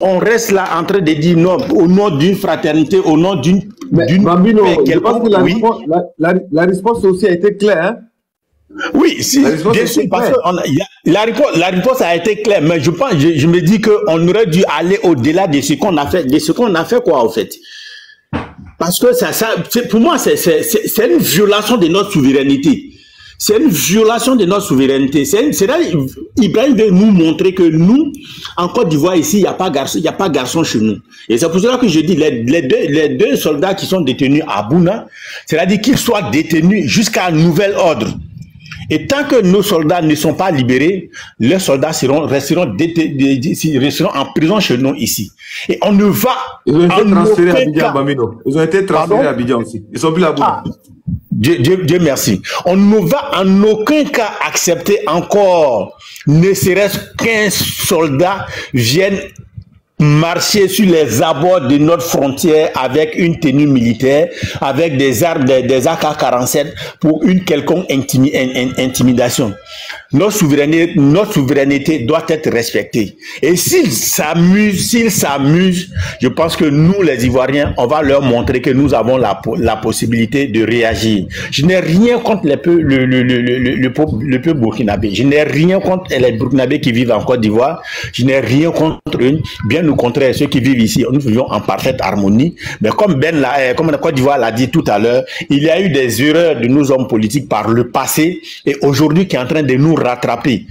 on reste là en train de dire non, au nom d'une fraternité, au nom d'une... Bambino, je pense que la réponse aussi a été claire. Hein? Oui, si, bien sûr, parce que la réponse a été claire, mais je me dis qu'on aurait dû aller au-delà de ce qu'on a fait, quoi, en fait. Parce que pour moi, c'est une violation de notre souveraineté. C'est une violation de notre souveraineté. C'est là, Ibrahim veut nous montrer que nous, en Côte d'Ivoire, ici, il n'y a pas garçon chez nous. Et c'est pour cela que je dis, les deux soldats qui sont détenus à Bouna, c'est-à-dire qu'ils soient détenus jusqu'à nouvel ordre. Et tant que nos soldats ne sont pas libérés, les soldats resteront en prison chez nous ici. Et on ne va... Ils ont été transférés à Abidjan, Bamino. Ils ont été transférés à Abidjan aussi. Ils sont plus là-bas. Dieu merci. On ne va en aucun cas accepter encore, ne serait-ce qu'un soldat vienne marcher sur les abords de notre frontière avec une tenue militaire, avec des armes, des AK-47 pour une quelconque intimidation. Notre souveraineté doit être respectée. Et s'ils s'amusent, je pense que nous, les Ivoiriens, on va leur montrer que nous avons la possibilité de réagir. Je n'ai rien contre le peuple burkinabé. Je n'ai rien contre les Burkinabés qui vivent en Côte d'Ivoire. Je n'ai rien contre eux. Bien au contraire, ceux qui vivent ici, nous vivons en parfaite harmonie. Mais comme la Côte d'Ivoire l'a dit tout à l'heure, il y a eu des erreurs de nos hommes politiques par le passé et aujourd'hui qui est en train de nous rattraper.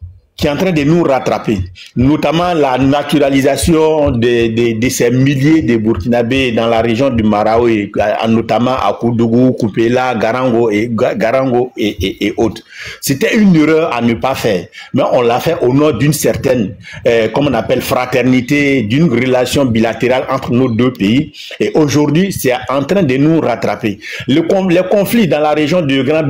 Notamment la naturalisation de ces milliers de Burkinabés dans la région du Marawi, notamment à Koudougou, Koupela, Garango et autres. C'était une erreur à ne pas faire, mais on l'a fait au nom d'une certaine, comme on appelle, fraternité, d'une relation bilatérale entre nos deux pays. Et aujourd'hui, c'est en train de nous rattraper. Les conflits dans la région de Grand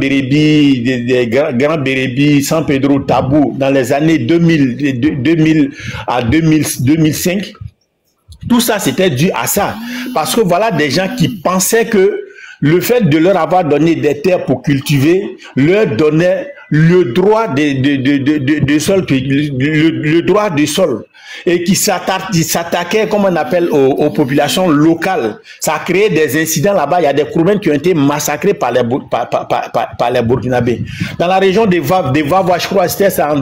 Bérébi, San Pedro, Tabou, dans les années 2000 à 2005, tout ça c'était dû à ça. Parce que voilà des gens qui pensaient que le fait de leur avoir donné des terres pour cultiver leur donnait le droit de sol, le droit du sol, et qui s'attaquait, comme on appelle, aux populations locales. Ça a créé des incidents là-bas. Il y a des Kroumen qui ont été massacrés par les Burkinabés. Dans la région des Vavois, je crois que c'était en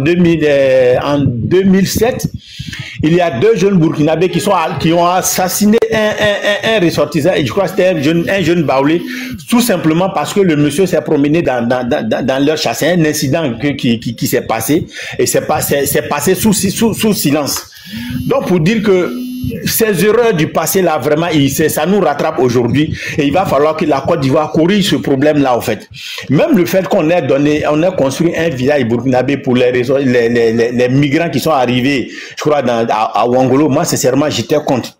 2007, il y a deux jeunes Burkinabés qui ont assassiné un ressortissant, et je crois que c'était un jeune baoulé, tout simplement parce que le monsieur s'est promené dans leur chasse. C'est un incident qui s'est passé, et c'est passé sous silence. Donc pour dire que ces erreurs du passé là, vraiment, ça nous rattrape aujourd'hui, et il va falloir que la Côte d'Ivoire corrige ce problème là, en fait. Même le fait qu'on ait construit un village burkinabé pour les migrants qui sont arrivés, je crois, à Ouangolo, moi sincèrement j'étais contre.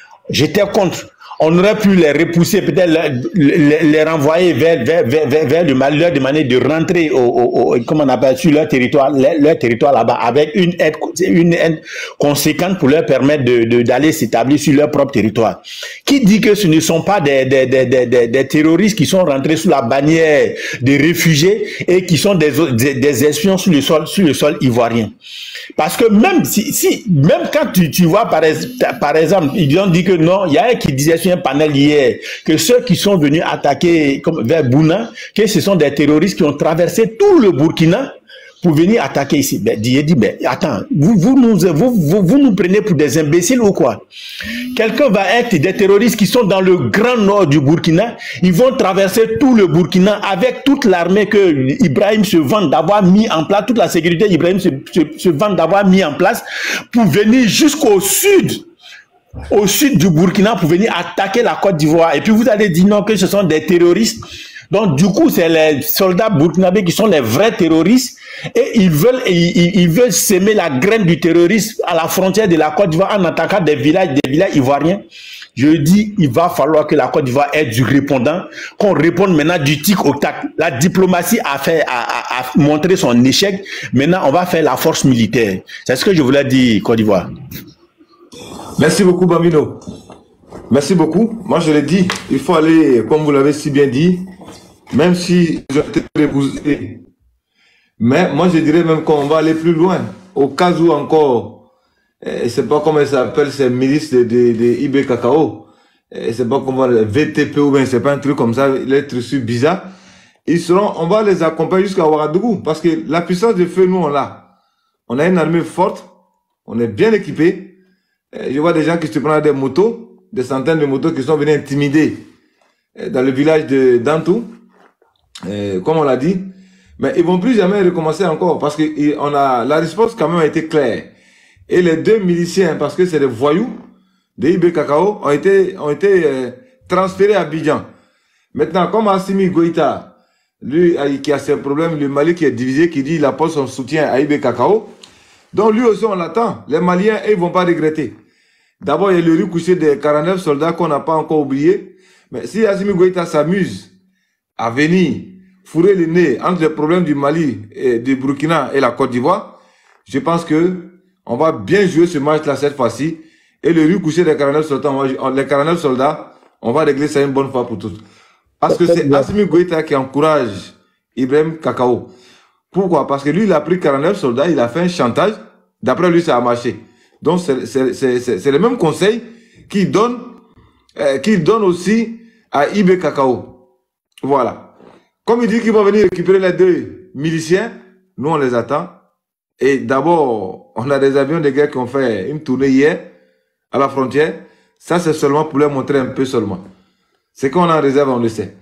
On aurait pu les repousser, peut-être les renvoyer vers le Mali, leur demander de rentrer comment on appelle, sur leur territoire là-bas, avec une aide conséquente pour leur permettre d'aller s'établir sur leur propre territoire. Qui dit que ce ne sont pas des terroristes qui sont rentrés sous la bannière des réfugiés et qui sont des espions sur le sol ivoirien? Parce que même quand tu vois, par exemple, ils ont dit que non, il y a un qui disait sur un panel hier que ceux qui sont venus attaquer vers Bouna, que ce sont des terroristes qui ont traversé tout le Burkina pour venir attaquer ici. Ben, il dit, ben, attends, vous nous prenez pour des imbéciles ou quoi? Quelqu'un va être des terroristes qui sont dans le grand nord du Burkina, ils vont traverser tout le Burkina avec toute l'armée que Ibrahim se vante d'avoir mis en place, toute la sécurité Ibrahim se vante d'avoir mis en place pour venir jusqu'au sud du Burkina pour venir attaquer la Côte d'Ivoire. Et puis vous allez dire non, que ce sont des terroristes. Donc du coup, c'est les soldats burkinabés qui sont les vrais terroristes, et ils veulent s'aimer la graine du terrorisme à la frontière de la Côte d'Ivoire en attaquant des villages ivoiriens. Je dis, il va falloir que la Côte d'Ivoire ait du répondant, qu'on réponde maintenant du tic au tac. La diplomatie a montré son échec. Maintenant, on va faire la force militaire. C'est ce que je voulais dire, Côte d'Ivoire. Merci beaucoup, Bambino. Merci beaucoup. Moi, je l'ai dit, il faut aller, comme vous l'avez si bien dit, même si ils ont été repoussés. Mais moi, je dirais même qu'on va aller plus loin. Au cas où encore C'est pas comment ça s'appelle, ces milices de IB Cacao. C'est pas comment VTP ou bien c'est pas un truc comme ça, les trucs bizarres. On va les accompagner jusqu'à Ouagadougou parce que la puissance de feu, nous on l'a. On a une armée forte, on est bien équipé. Je vois des gens qui se prennent des motos, des centaines de motos qui sont venus intimider dans le village de Dantou, comme on l'a dit. Mais ils vont plus jamais recommencer encore parce que la réponse quand même a été claire. Et les deux miliciens, parce que c'est des voyous de IB Cacao, ont été transférés à Abidjan. Maintenant, comme Assimi Goïta, lui qui a ses problèmes, le Mali qui est divisé, qui dit qu'il apporte son soutien à IB Cacao, donc lui aussi on l'attend. Les Maliens, ils ne vont pas regretter. D'abord, il y a le riz couché des 49 soldats qu'on n'a pas encore oublié. Mais si Assimi Goïta s'amuse à venir fourrer le nez entre les problèmes du Mali, et du Burkina et la Côte d'Ivoire, je pense que on va bien jouer ce match-là cette fois-ci. Et le riz couché des 49 soldats, on va régler ça une bonne fois pour toutes. Parce que c'est Assimi Goïta qui encourage Ibrahim Cacao. Pourquoi? Parce que lui, il a pris 49 soldats, il a fait un chantage. D'après lui, ça a marché. Donc, c'est le même conseil qu'il donne aussi à IB Cacao. Voilà. Comme il dit qu'ils vont venir récupérer les deux miliciens, nous, on les attend. Et d'abord, on a des avions de guerre qui ont fait une tournée hier à la frontière. Ça, c'est seulement pour leur montrer un peu seulement. C'est qu'on a en réserve, on le sait.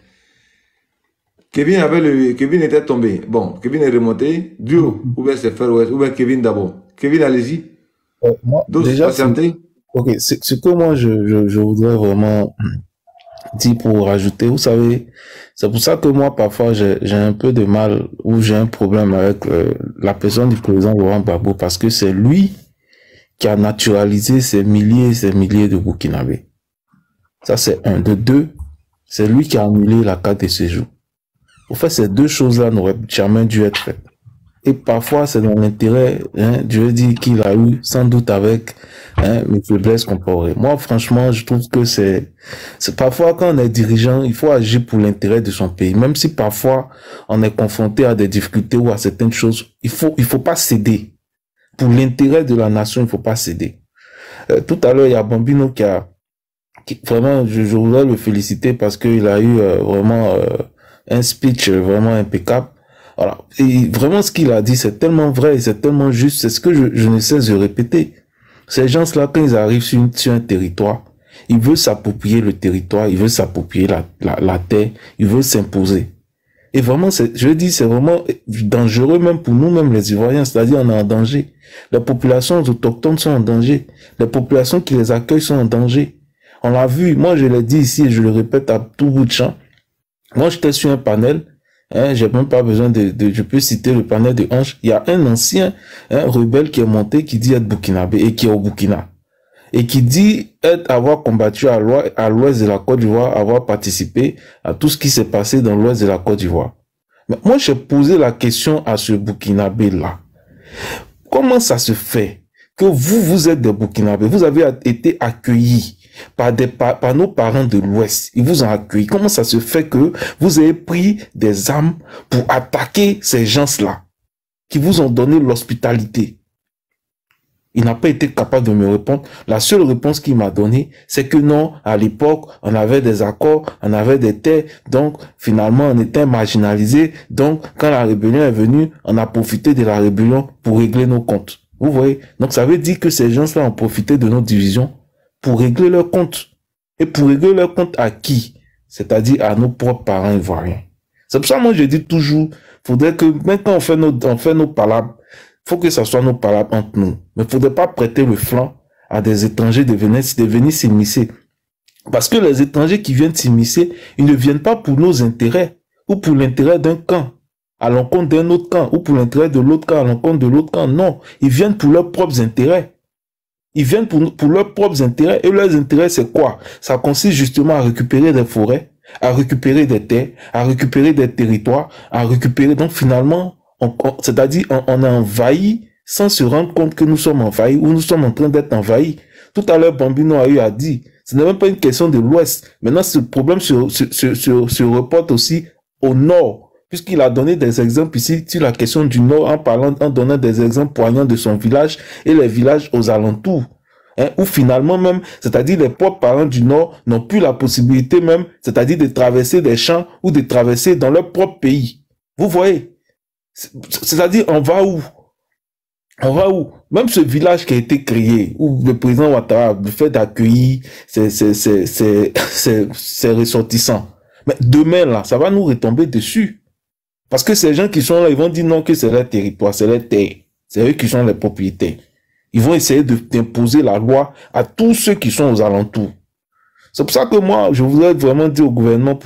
Kevin était tombé. Bon, Kevin est remonté. Dio, ou bien c'est Fer West, ou bien Kevin d'abord. Kevin, allez-y. Moi, déjà, ok, ce que moi, je voudrais vraiment dire pour rajouter, vous savez, c'est pour ça que moi, parfois, j'ai un peu de mal ou j'ai un problème avec la personne du président Laurent Gbagbo parce que c'est lui qui a naturalisé ces milliers et ces milliers de Burkinabés. Ça, c'est un. De deux, c'est lui qui a annulé la carte de séjour. En fait, ces deux choses-là n'auraient jamais dû être faites. Et parfois, c'est dans l'intérêt, je veux dire, qu'il a eu, sans doute avec mes faiblesses comparées. Moi, franchement, je trouve que c'est parfois, quand on est dirigeant, il faut agir pour l'intérêt de son pays. Même si parfois, on est confronté à des difficultés ou à certaines choses, il faut pas céder. Pour l'intérêt de la nation, il faut pas céder. Tout à l'heure, il y a Bambino qui vraiment, je voudrais le féliciter parce qu'il a eu vraiment un speech vraiment impeccable. Voilà. Et vraiment, ce qu'il a dit, c'est tellement vrai et c'est tellement juste. C'est ce que je ne cesse de répéter. Ces gens-là, quand ils arrivent sur un territoire, ils veulent s'approprier le territoire, ils veulent s'approprier la terre, ils veulent s'imposer. Et vraiment, je dis, c'est vraiment dangereux même pour nous-mêmes les Ivoiriens, c'est-à-dire on est en danger. Les populations autochtones sont en danger. Les populations qui les accueillent sont en danger. On l'a vu, moi je l'ai dit ici et je le répète à tout bout de champ. Moi j'étais sur un panel, j'ai même pas besoin je peux citer le panel de Hanche. Il y a un ancien rebelle qui est monté, qui dit être burkinabé et qui est au Burkina. Et qui dit avoir combattu à l'ouest de la Côte d'Ivoire, avoir participé à tout ce qui s'est passé dans l'ouest de la Côte d'Ivoire. Mais moi j'ai posé la question à ce burkinabé-là. Comment ça se fait que vous êtes des burkinabés, vous avez été accueillis par nos parents de l'Ouest, ils vous ont accueilli. Comment ça se fait que vous avez pris des armes pour attaquer ces gens-là, qui vous ont donné l'hospitalité? Il n'a pas été capable de me répondre. La seule réponse qu'il m'a donnée, c'est que non, à l'époque, on avait des accords, on avait des terres, donc finalement on était marginalisés. Donc quand la rébellion est venue, on a profité de la rébellion pour régler nos comptes. Vous voyez? Donc ça veut dire que ces gens-là ont profité de nos divisions pour régler leurs comptes. Et pour régler leurs comptes à qui? C'est-à-dire à nos propres parents ivoiriens. C'est pour ça que moi je dis toujours, faudrait que même quand on fait nos palabres, faut que ça soit nos palabres entre nous. Mais il faudrait pas prêter le flanc à des étrangers de venir s'immiscer. Parce que les étrangers qui viennent s'immiscer, ils ne viennent pas pour nos intérêts ou pour l'intérêt d'un camp à l'encontre d'un autre camp ou pour l'intérêt de l'autre camp à l'encontre de l'autre camp. Non, ils viennent pour leurs propres intérêts. Ils viennent pour leurs propres intérêts. Et leurs intérêts, c'est quoi? Ça consiste justement à récupérer des forêts, à récupérer des terres, à récupérer des territoires, à récupérer... Donc finalement, c'est-à-dire on a envahi sans se rendre compte que nous sommes envahis ou nous sommes en train d'être envahis. Tout à l'heure, Bambino a eu à dire, ce n'est même pas une question de l'Ouest. Maintenant, ce problème se reporte aussi au nord, puisqu'il a donné des exemples ici sur la question du Nord en donnant des exemples poignants de son village et les villages aux alentours. Hein, où finalement même, c'est-à-dire les propres parents du Nord n'ont plus la possibilité même, c'est-à-dire de traverser des champs ou de traverser dans leur propre pays. Vous voyez? C'est-à-dire, on va où? On va où? Même ce village qui a été créé, où le président Ouattara, le fait d'accueillir ses ressortissants. Mais demain, là, ça va nous retomber dessus. Parce que ces gens qui sont là, ils vont dire non que c'est leur territoire, c'est leur terre. C'est eux qui sont les propriétaires. Ils vont essayer d'imposer la loi à tous ceux qui sont aux alentours. C'est pour ça que moi, je voudrais vraiment dire au gouvernement,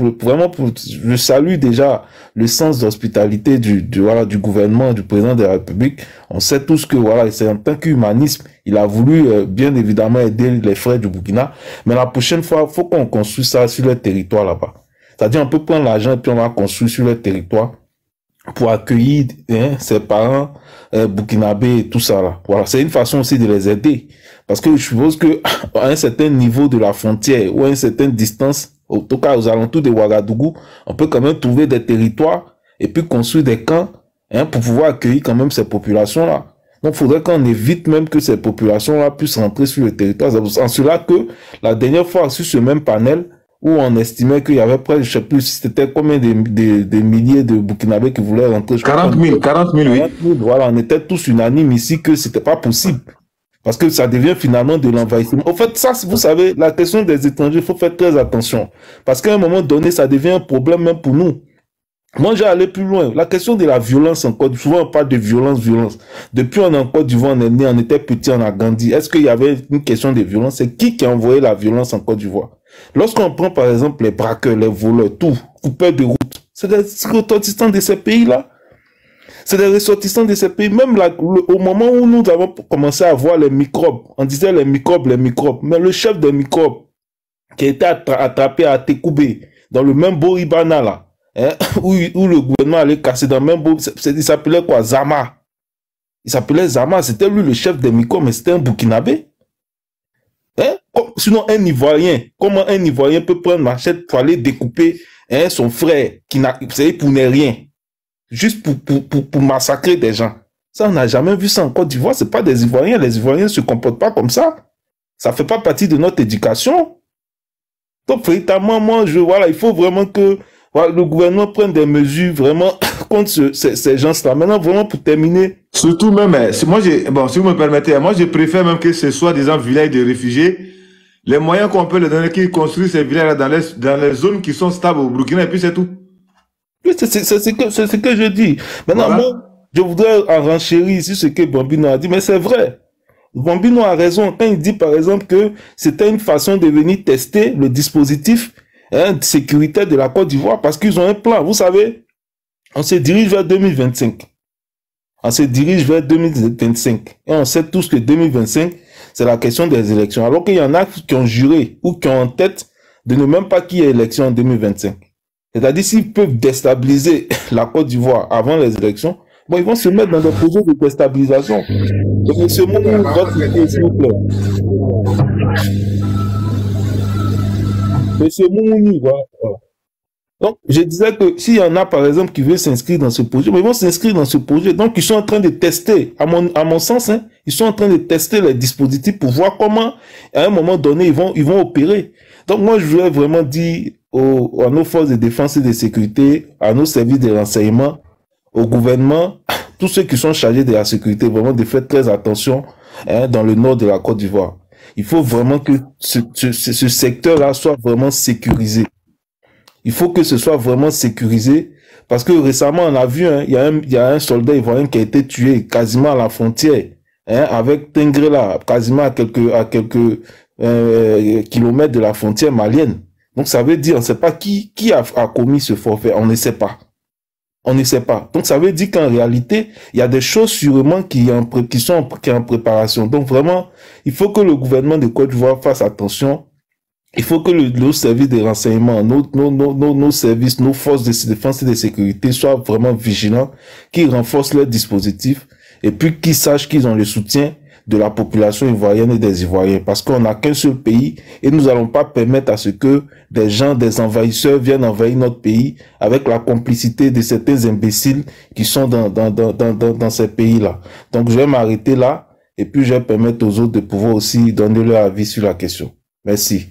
je salue déjà le sens d'hospitalité du gouvernement, du président de la République. On sait tous que, voilà, c'est en tant qu'humanisme, il a voulu, bien évidemment, aider les frères du Burkina. Mais la prochaine fois, il faut qu'on construise ça sur le territoire là-bas. C'est-à-dire, on peut prendre l'argent et puis on va construire sur le territoire pour accueillir ses parents burkinabés et tout ça là. Voilà, c'est une façon aussi de les aider. Parce que je suppose que à un certain niveau de la frontière ou à une certaine distance, en tout cas aux alentours de Ouagadougou, on peut quand même trouver des territoires et puis construire des camps pour pouvoir accueillir quand même ces populations-là. Donc, il faudrait qu'on évite même que ces populations-là puissent rentrer sur le territoire. C'est en cela que la dernière fois, sur ce même panel, où on estimait qu'il y avait près, je sais plus, c'était combien de milliers de Burkinabés qui voulaient rentrer. 40 000, oui. 40 000, voilà, on était tous unanimes ici que c'était pas possible. Parce que ça devient finalement de l'envahissement. En fait, ça, vous savez, la question des étrangers, il faut faire très attention. Parce qu'à un moment donné, ça devient un problème même pour nous. Moi, j'ai allé plus loin. La question de la violence en Côte d'Ivoire, souvent on parle de violence. Depuis on est en Côte d'Ivoire, on est né, on était petit, on a grandi. Est-ce qu'il y avait une question de violence? C'est qui a envoyé la violence en Côte d'Ivoire? Lorsqu'on prend par exemple les braqueurs, les voleurs, tout, coupeurs de route, c'est des ressortissants de ces pays-là. C'est des ressortissants de ces pays. Même là, au moment où nous avons commencé à voir les microbes, on disait les microbes. Mais le chef des microbes, qui a été attrapé à Tekoubé, dans le même Boribana là, où le gouvernement allait casser dans le même il s'appelait quoi? Zama. Il s'appelait Zama, c'était lui le chef des microbes, mais c'était un Burkinabé. Sinon, un Ivoirien, comment un Ivoirien peut prendre machette pour aller découper son frère, qui n'a, pour ne rien, juste pour massacrer des gens? Ça, on n'a jamais vu ça en Côte d'Ivoire. C'est pas des Ivoiriens. Les Ivoiriens ne se comportent pas comme ça. Ça fait pas partie de notre éducation. Donc, véritablement, moi, voilà, il faut vraiment que le gouvernement prenne des mesures vraiment contre ces gens-là. Maintenant, vraiment, pour terminer. Surtout même, moi, si vous me permettez, moi, je préfère même que ce soit des villages de réfugiés. Les moyens qu'on peut leur donner, qu'ils construisent ces villages dans les zones qui sont stables au Burkina, et puis c'est tout. Oui, c'est ce que je dis. Maintenant, voilà. Moi, je voudrais en renchérir ici ce que Bambino a dit, mais c'est vrai. Bambino a raison quand il dit, par exemple, que c'était une façon de venir tester le dispositif de sécurité de la Côte d'Ivoire, parce qu'ils ont un plan. Vous savez, on se dirige vers 2025. On se dirige vers 2025. Et on sait tous que 2025, c'est la question des élections. Alors qu'il y en a qui ont juré ou qui ont en tête de ne même pas qu'il y ait élection en 2025. C'est-à-dire, s'ils peuvent déstabiliser la Côte d'Ivoire avant les élections, bon, ils vont se mettre dans des projets de déstabilisation. Donc, monsieur Moumouni, votre idée, s'il vous plaît. Monsieur Moumouni, voilà. Donc, je disais que s'il y en a, par exemple, qui veulent s'inscrire dans ce projet, mais ils vont s'inscrire dans ce projet. Donc, ils sont en train de tester, à mon sens, ils sont en train de tester les dispositifs pour voir comment, à un moment donné, ils vont opérer. Donc, moi, je voulais vraiment dire à nos forces de défense et de sécurité, à nos services de renseignement, au gouvernement, tous ceux qui sont chargés de la sécurité, vraiment de faire très attention dans le nord de la Côte d'Ivoire. Il faut vraiment que ce secteur-là soit vraiment sécurisé. Il faut que ce soit vraiment sécurisé, parce que récemment, on a vu, il y a un soldat ivoirien qui a été tué quasiment à la frontière, avec Tengrela, quasiment à quelques kilomètres de la frontière malienne. Donc, ça veut dire, on ne sait pas qui a commis ce forfait. On ne sait pas. On ne sait pas. Donc, ça veut dire qu'en réalité, il y a des choses sûrement qui sont en préparation. Donc, vraiment, il faut que le gouvernement de Côte d'Ivoire fasse attention. Il faut que nos services de renseignement, nos services, nos forces de défense et de sécurité soient vraiment vigilants, qu'ils renforcent leurs dispositifs et puis qu'ils sachent qu'ils ont le soutien de la population ivoirienne et des Ivoiriens. Parce qu'on n'a qu'un seul pays et nous n'allons pas permettre à ce que des gens, des envahisseurs viennent envahir notre pays avec la complicité de certains imbéciles qui sont dans ces pays-là. Donc, je vais m'arrêter là et puis je vais permettre aux autres de pouvoir aussi donner leur avis sur la question. Merci.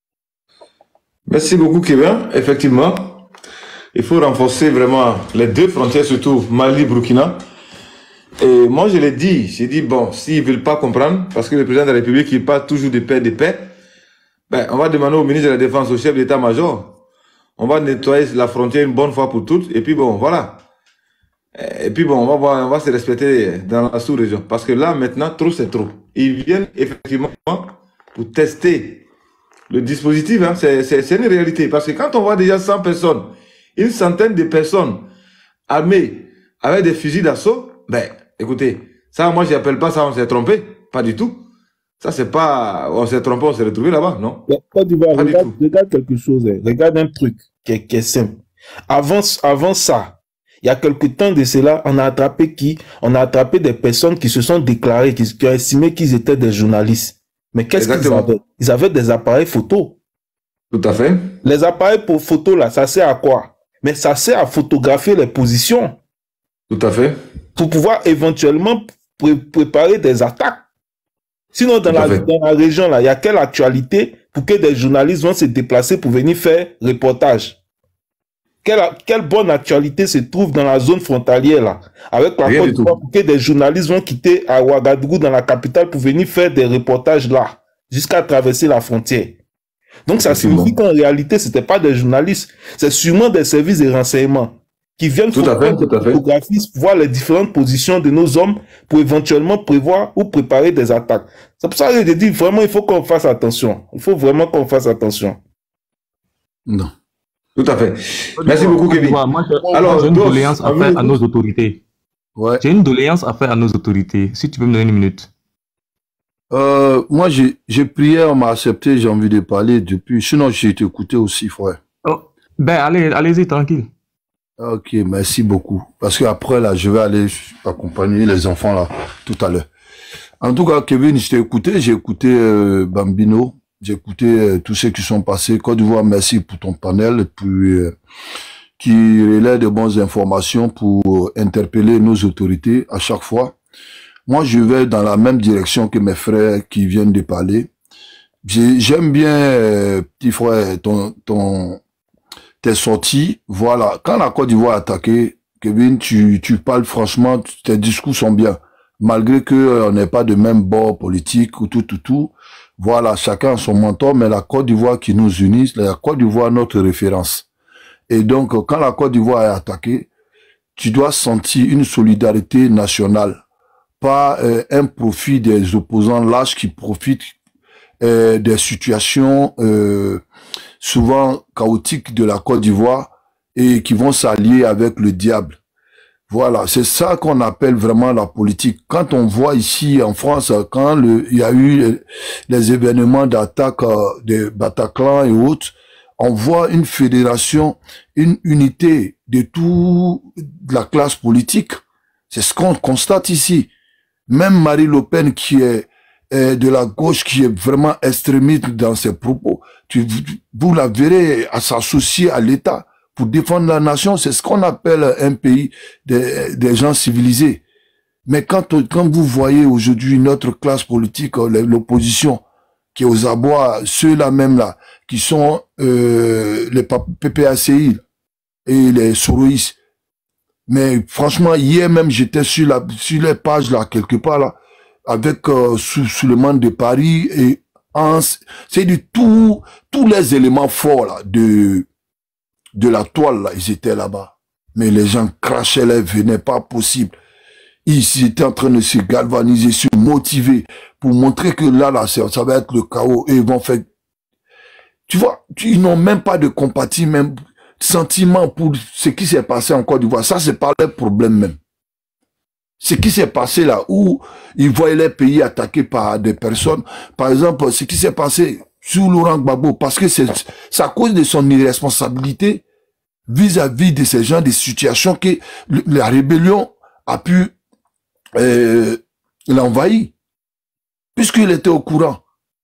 Merci beaucoup, Kevin. Effectivement, il faut renforcer vraiment les deux frontières, surtout Mali-Burkina. Et moi, je l'ai dit, j'ai dit, bon, s'ils ne veulent pas comprendre, parce que le président de la République, il parle toujours de paix, ben, on va demander au ministre de la Défense, au chef d'état-major, on va nettoyer la frontière une bonne fois pour toutes, et puis bon, voilà. Et puis bon, on va se respecter dans la sous-région. Parce que là, maintenant, trop, c'est trop. Ils viennent effectivement pour tester le dispositif, hein, c'est une réalité. Parce que quand on voit déjà 100 personnes, une centaine de personnes armées avec des fusils d'assaut, ben, écoutez, ça, moi, je n'appelle pas ça, on s'est trompé. Pas du tout. Ça, c'est pas, on s'est trompé, on s'est retrouvé là-bas, non? Regarde quelque chose, hein. Regarde un truc qui est simple. Avant ça, il y a quelque temps de cela, on a attrapé qui? On a attrapé des personnes qui se sont déclarées, qui ont estimé qu'ils étaient des journalistes. Mais qu'est-ce qu'ils avaient? Ils avaient des appareils photo. Tout à fait. Les appareils pour photo, là, ça sert à quoi? Mais ça sert à photographier les positions. Tout à fait. Pour pouvoir éventuellement préparer des attaques. Sinon, dans la région, là, il y a quelle actualité pour que des journalistes vont se déplacer pour venir faire reportage? Quelle bonne actualité se trouve dans la zone frontalière, là, avec la Côte d'Ivoire, pour que des journalistes vont quitter à Ouagadougou, dans la capitale, pour venir faire des reportages là, jusqu'à traverser la frontière. Donc, ça signifie qu'en réalité, ce n'était pas des journalistes, c'est sûrement des services de renseignement qui viennent faire des photographies, voir les différentes positions de nos hommes pour éventuellement prévoir ou préparer des attaques. C'est pour ça que je dis vraiment, il faut qu'on fasse attention. Il faut vraiment qu'on fasse attention. Non. Tout à fait. Merci beaucoup, Kevin. Moi, j'ai une doléance à faire à nos autorités. Ouais. J'ai une doléance à faire à nos autorités. Si tu peux me donner une minute. Moi, j'ai prié, on m'a accepté, j'ai envie de parler depuis. Sinon, j'ai été écouté aussi, frère. Oh. Ben, allez-y, tranquille. Ok, merci beaucoup. Parce qu'après, là, je vais aller accompagner les enfants, là, tout à l'heure. En tout cas, Kevin, je t'ai écouté, j'ai écouté Bambino, j'ai écouté tous ceux qui sont passés. Côte d'Ivoire, merci pour ton panel, puis qui relaie de bonnes informations pour interpeller nos autorités à chaque fois. Moi, je vais dans la même direction que mes frères qui viennent de parler. J'aime bien, petit frère, tes sorties. Voilà. Quand la Côte d'Ivoire est attaquée, Kevin, tu parles franchement, tes discours sont bien. Malgré que on n'est pas de même bord politique ou tout. Voilà, chacun a son mentor, mais la Côte d'Ivoire qui nous unit, la Côte d'Ivoire notre référence. Et donc, quand la Côte d'Ivoire est attaquée, tu dois sentir une solidarité nationale. Pas un profit des opposants lâches qui profitent des situations souvent chaotiques de la Côte d'Ivoire et qui vont s'allier avec le diable. Voilà, c'est ça qu'on appelle vraiment la politique. Quand on voit ici en France, quand il y a eu les événements d'attaque de Bataclan et autres, on voit une fédération, une unité de toute la classe politique. C'est ce qu'on constate ici. Même Marine Le Pen qui est de la gauche, qui est vraiment extrémiste dans ses propos, vous la verrez à s'associer à l'État pour défendre la nation. C'est ce qu'on appelle un pays des gens civilisés. Mais quand vous voyez aujourd'hui notre classe politique, l'opposition, qui est aux abois, ceux-là même là, qui sont les PPACI et les Soroïs. Mais franchement, hier même, j'étais sur les pages là, quelque part là, avec sous le monde de Paris, et c'est du tous les éléments forts là, de la toile là, ils étaient là-bas. Mais les gens crachaient, les venaient, pas possible. Ils étaient en train de se galvaniser, se motiver pour montrer que là, ça va être le chaos et ils vont faire. Tu vois, ils n'ont même pas de compatie, même sentiment pour ce qui s'est passé en Côte d'Ivoire. Ça, c'est pas leur problème même. Ce qui s'est passé là, où ils voyaient les pays attaqués par des personnes. Par exemple, ce qui s'est passé sous Laurent Gbagbo, parce que c'est à cause de son irresponsabilité vis-à-vis de ces gens, des situations que la rébellion a pu l'envahir. puisqu'il était au courant.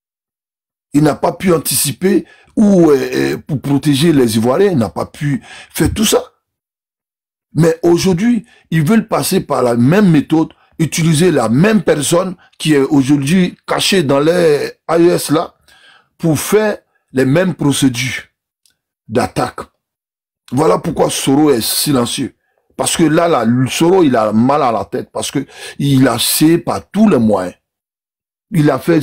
Il n'a pas pu anticiper ou pour protéger les Ivoiriens, il n'a pas pu faire tout ça. Mais aujourd'hui, ils veulent passer par la même méthode, utiliser la même personne qui est aujourd'hui cachée dans les AES là, pour faire les mêmes procédures d'attaque. Voilà pourquoi Soro est silencieux. Parce que là, Soro, il a mal à la tête, parce que il a essayé par tous les moyens. Il a fait,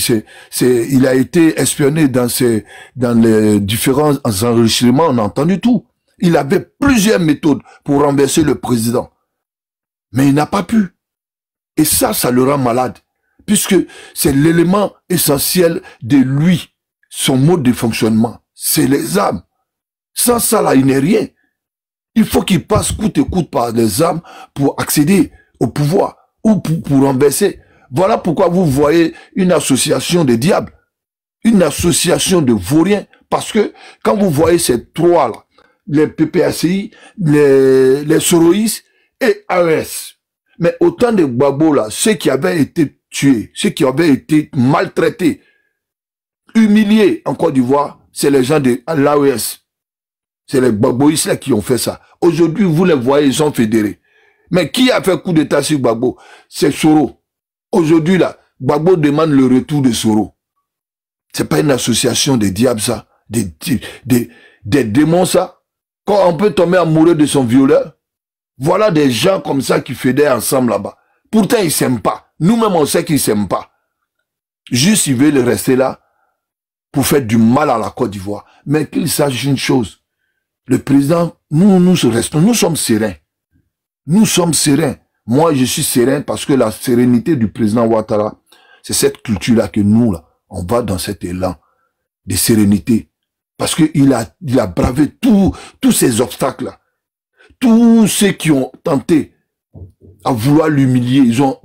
il a été espionné dans les différents enregistrements, on a entendu tout. Il avait plusieurs méthodes pour renverser le président. Mais il n'a pas pu. Et ça le rend malade. Puisque c'est l'élément essentiel de lui, son mode de fonctionnement. C'est les armes. Sans ça, là, il n'est rien. Il faut qu'il passe coûte et coûte par les armes pour accéder au pouvoir ou pour renverser. Voilà pourquoi vous voyez une association de diables, une association de vauriens. Parce que quand vous voyez ces trois-là, les PPACI, les Soroïs et AES, mais autant de Gbagbo là, ceux qui avaient été tués, ceux qui avaient été maltraités, humiliés en Côte d'Ivoire, c'est les gens de l'AES. C'est les Gbagboïs là qui ont fait ça. Aujourd'hui, vous les voyez, ils sont fédérés. Mais qui a fait coup d'état sur Gbagbo? C'est Soro. Aujourd'hui, là, Gbagbo demande le retour de Soro. C'est pas une association de diables, ça. Des démons, ça. Quand on peut tomber amoureux de son violeur, voilà des gens comme ça qui fédèrent ensemble là-bas. Pourtant, ils s'aiment pas. Nous-mêmes, on sait qu'ils s'aiment pas. Juste, ils veulent rester là pour faire du mal à la Côte d'Ivoire. Mais qu'ils sachent une chose. Le président, nous sommes sereins. Nous sommes sereins. Moi, je suis serein parce que la sérénité du président Ouattara, c'est cette culture-là que nous, là, on va dans cet élan de sérénité. Parce qu'il a bravé tous ces obstacles-là. Tous ceux qui ont tenté à vouloir l'humilier, ils ont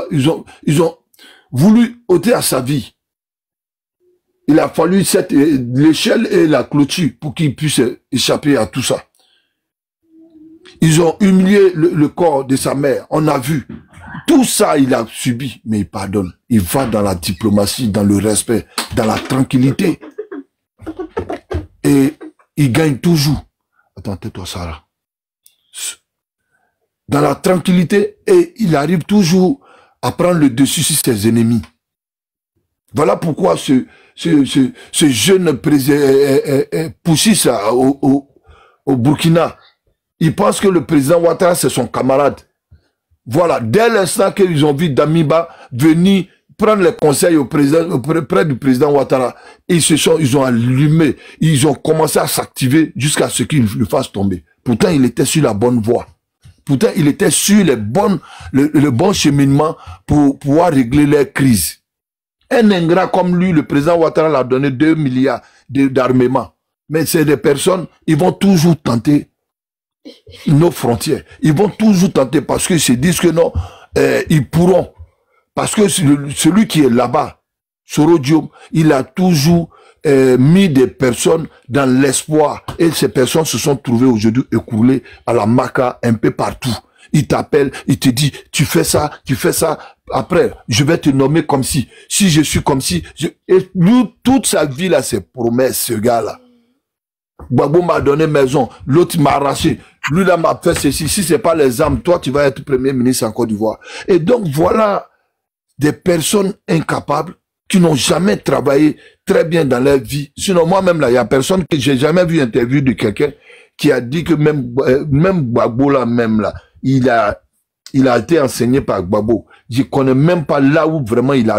voulu ôter à sa vie. Il a fallu l'échelle et la clôture pour qu'il puisse échapper à tout ça. Ils ont humilié le corps de sa mère. On a vu. Tout ça, il a subi. Mais il pardonne. Il va dans la diplomatie, dans le respect, dans la tranquillité. Et il gagne toujours. Attends, tais-toi, Sarah. Dans la tranquillité, et il arrive toujours à prendre le dessus sur ses ennemis. Voilà pourquoi ce jeune poussiste au Burkina, il pense que le président Ouattara, c'est son camarade. Voilà, dès l'instant qu'ils ont vu Damiba venir prendre les conseils auprès du président Ouattara, ils ont allumé, ils ont commencé à s'activer jusqu'à ce qu'il le fasse tomber. Pourtant, il était sur la bonne voie. Pourtant, il était sur le bon cheminement pour pouvoir régler les crises. Un ingrat comme lui, le président Ouattara l'a donné 2 milliards d'armement. Mais c'est des personnes, ils vont toujours tenter nos frontières. Ils vont toujours tenter parce qu'ils se disent que non, ils pourront. Parce que celui qui est là-bas, Soro Diop, il a toujours mis des personnes dans l'espoir. Et ces personnes se sont trouvées aujourd'hui écoulées à la Maca un peu partout. Il t'appelle, il te dit, tu fais ça, après, je vais te nommer comme si je suis comme si, et lui, toute sa vie là, c'est promesse, ce gars-là. Gbagbo m'a donné maison, l'autre m'a arraché, lui là m'a fait ceci, si c'est pas les armes, toi tu vas être premier ministre en Côte d'Ivoire. Et donc voilà, des personnes incapables, qui n'ont jamais travaillé très bien dans leur vie. Sinon moi-même là, il y a personne que j'ai jamais vu interview de quelqu'un qui a dit que même Gbagbo là, même là, il a été enseigné par Gbagbo. Je connais même pas là où vraiment il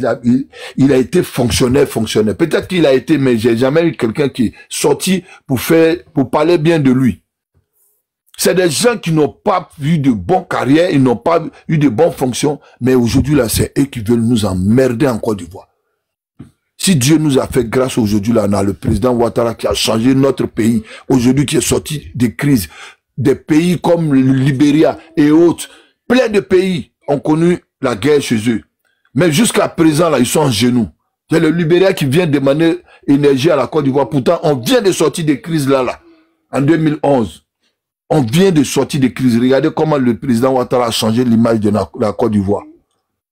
a été fonctionnaire. Peut-être qu'il a été, mais j'ai jamais eu quelqu'un qui est sorti pour parler bien de lui. C'est des gens qui n'ont pas eu de bonnes carrières, ils n'ont pas eu de bonnes fonctions, mais aujourd'hui là, c'est eux qui veulent nous emmerder en Côte d'Ivoire. Si Dieu nous a fait grâce aujourd'hui là, on a le président Ouattara qui a changé notre pays, aujourd'hui qui est sorti des crises. Des pays comme le Libéria et autres, plein de pays ont connu la guerre chez eux. Mais jusqu'à présent, là, ils sont en genoux. Il y a le Libéria qui vient demander énergie à la Côte d'Ivoire. Pourtant, on vient de sortir des crises là, en 2011. On vient de sortir des crises. Regardez comment le président Ouattara a changé l'image de la Côte d'Ivoire.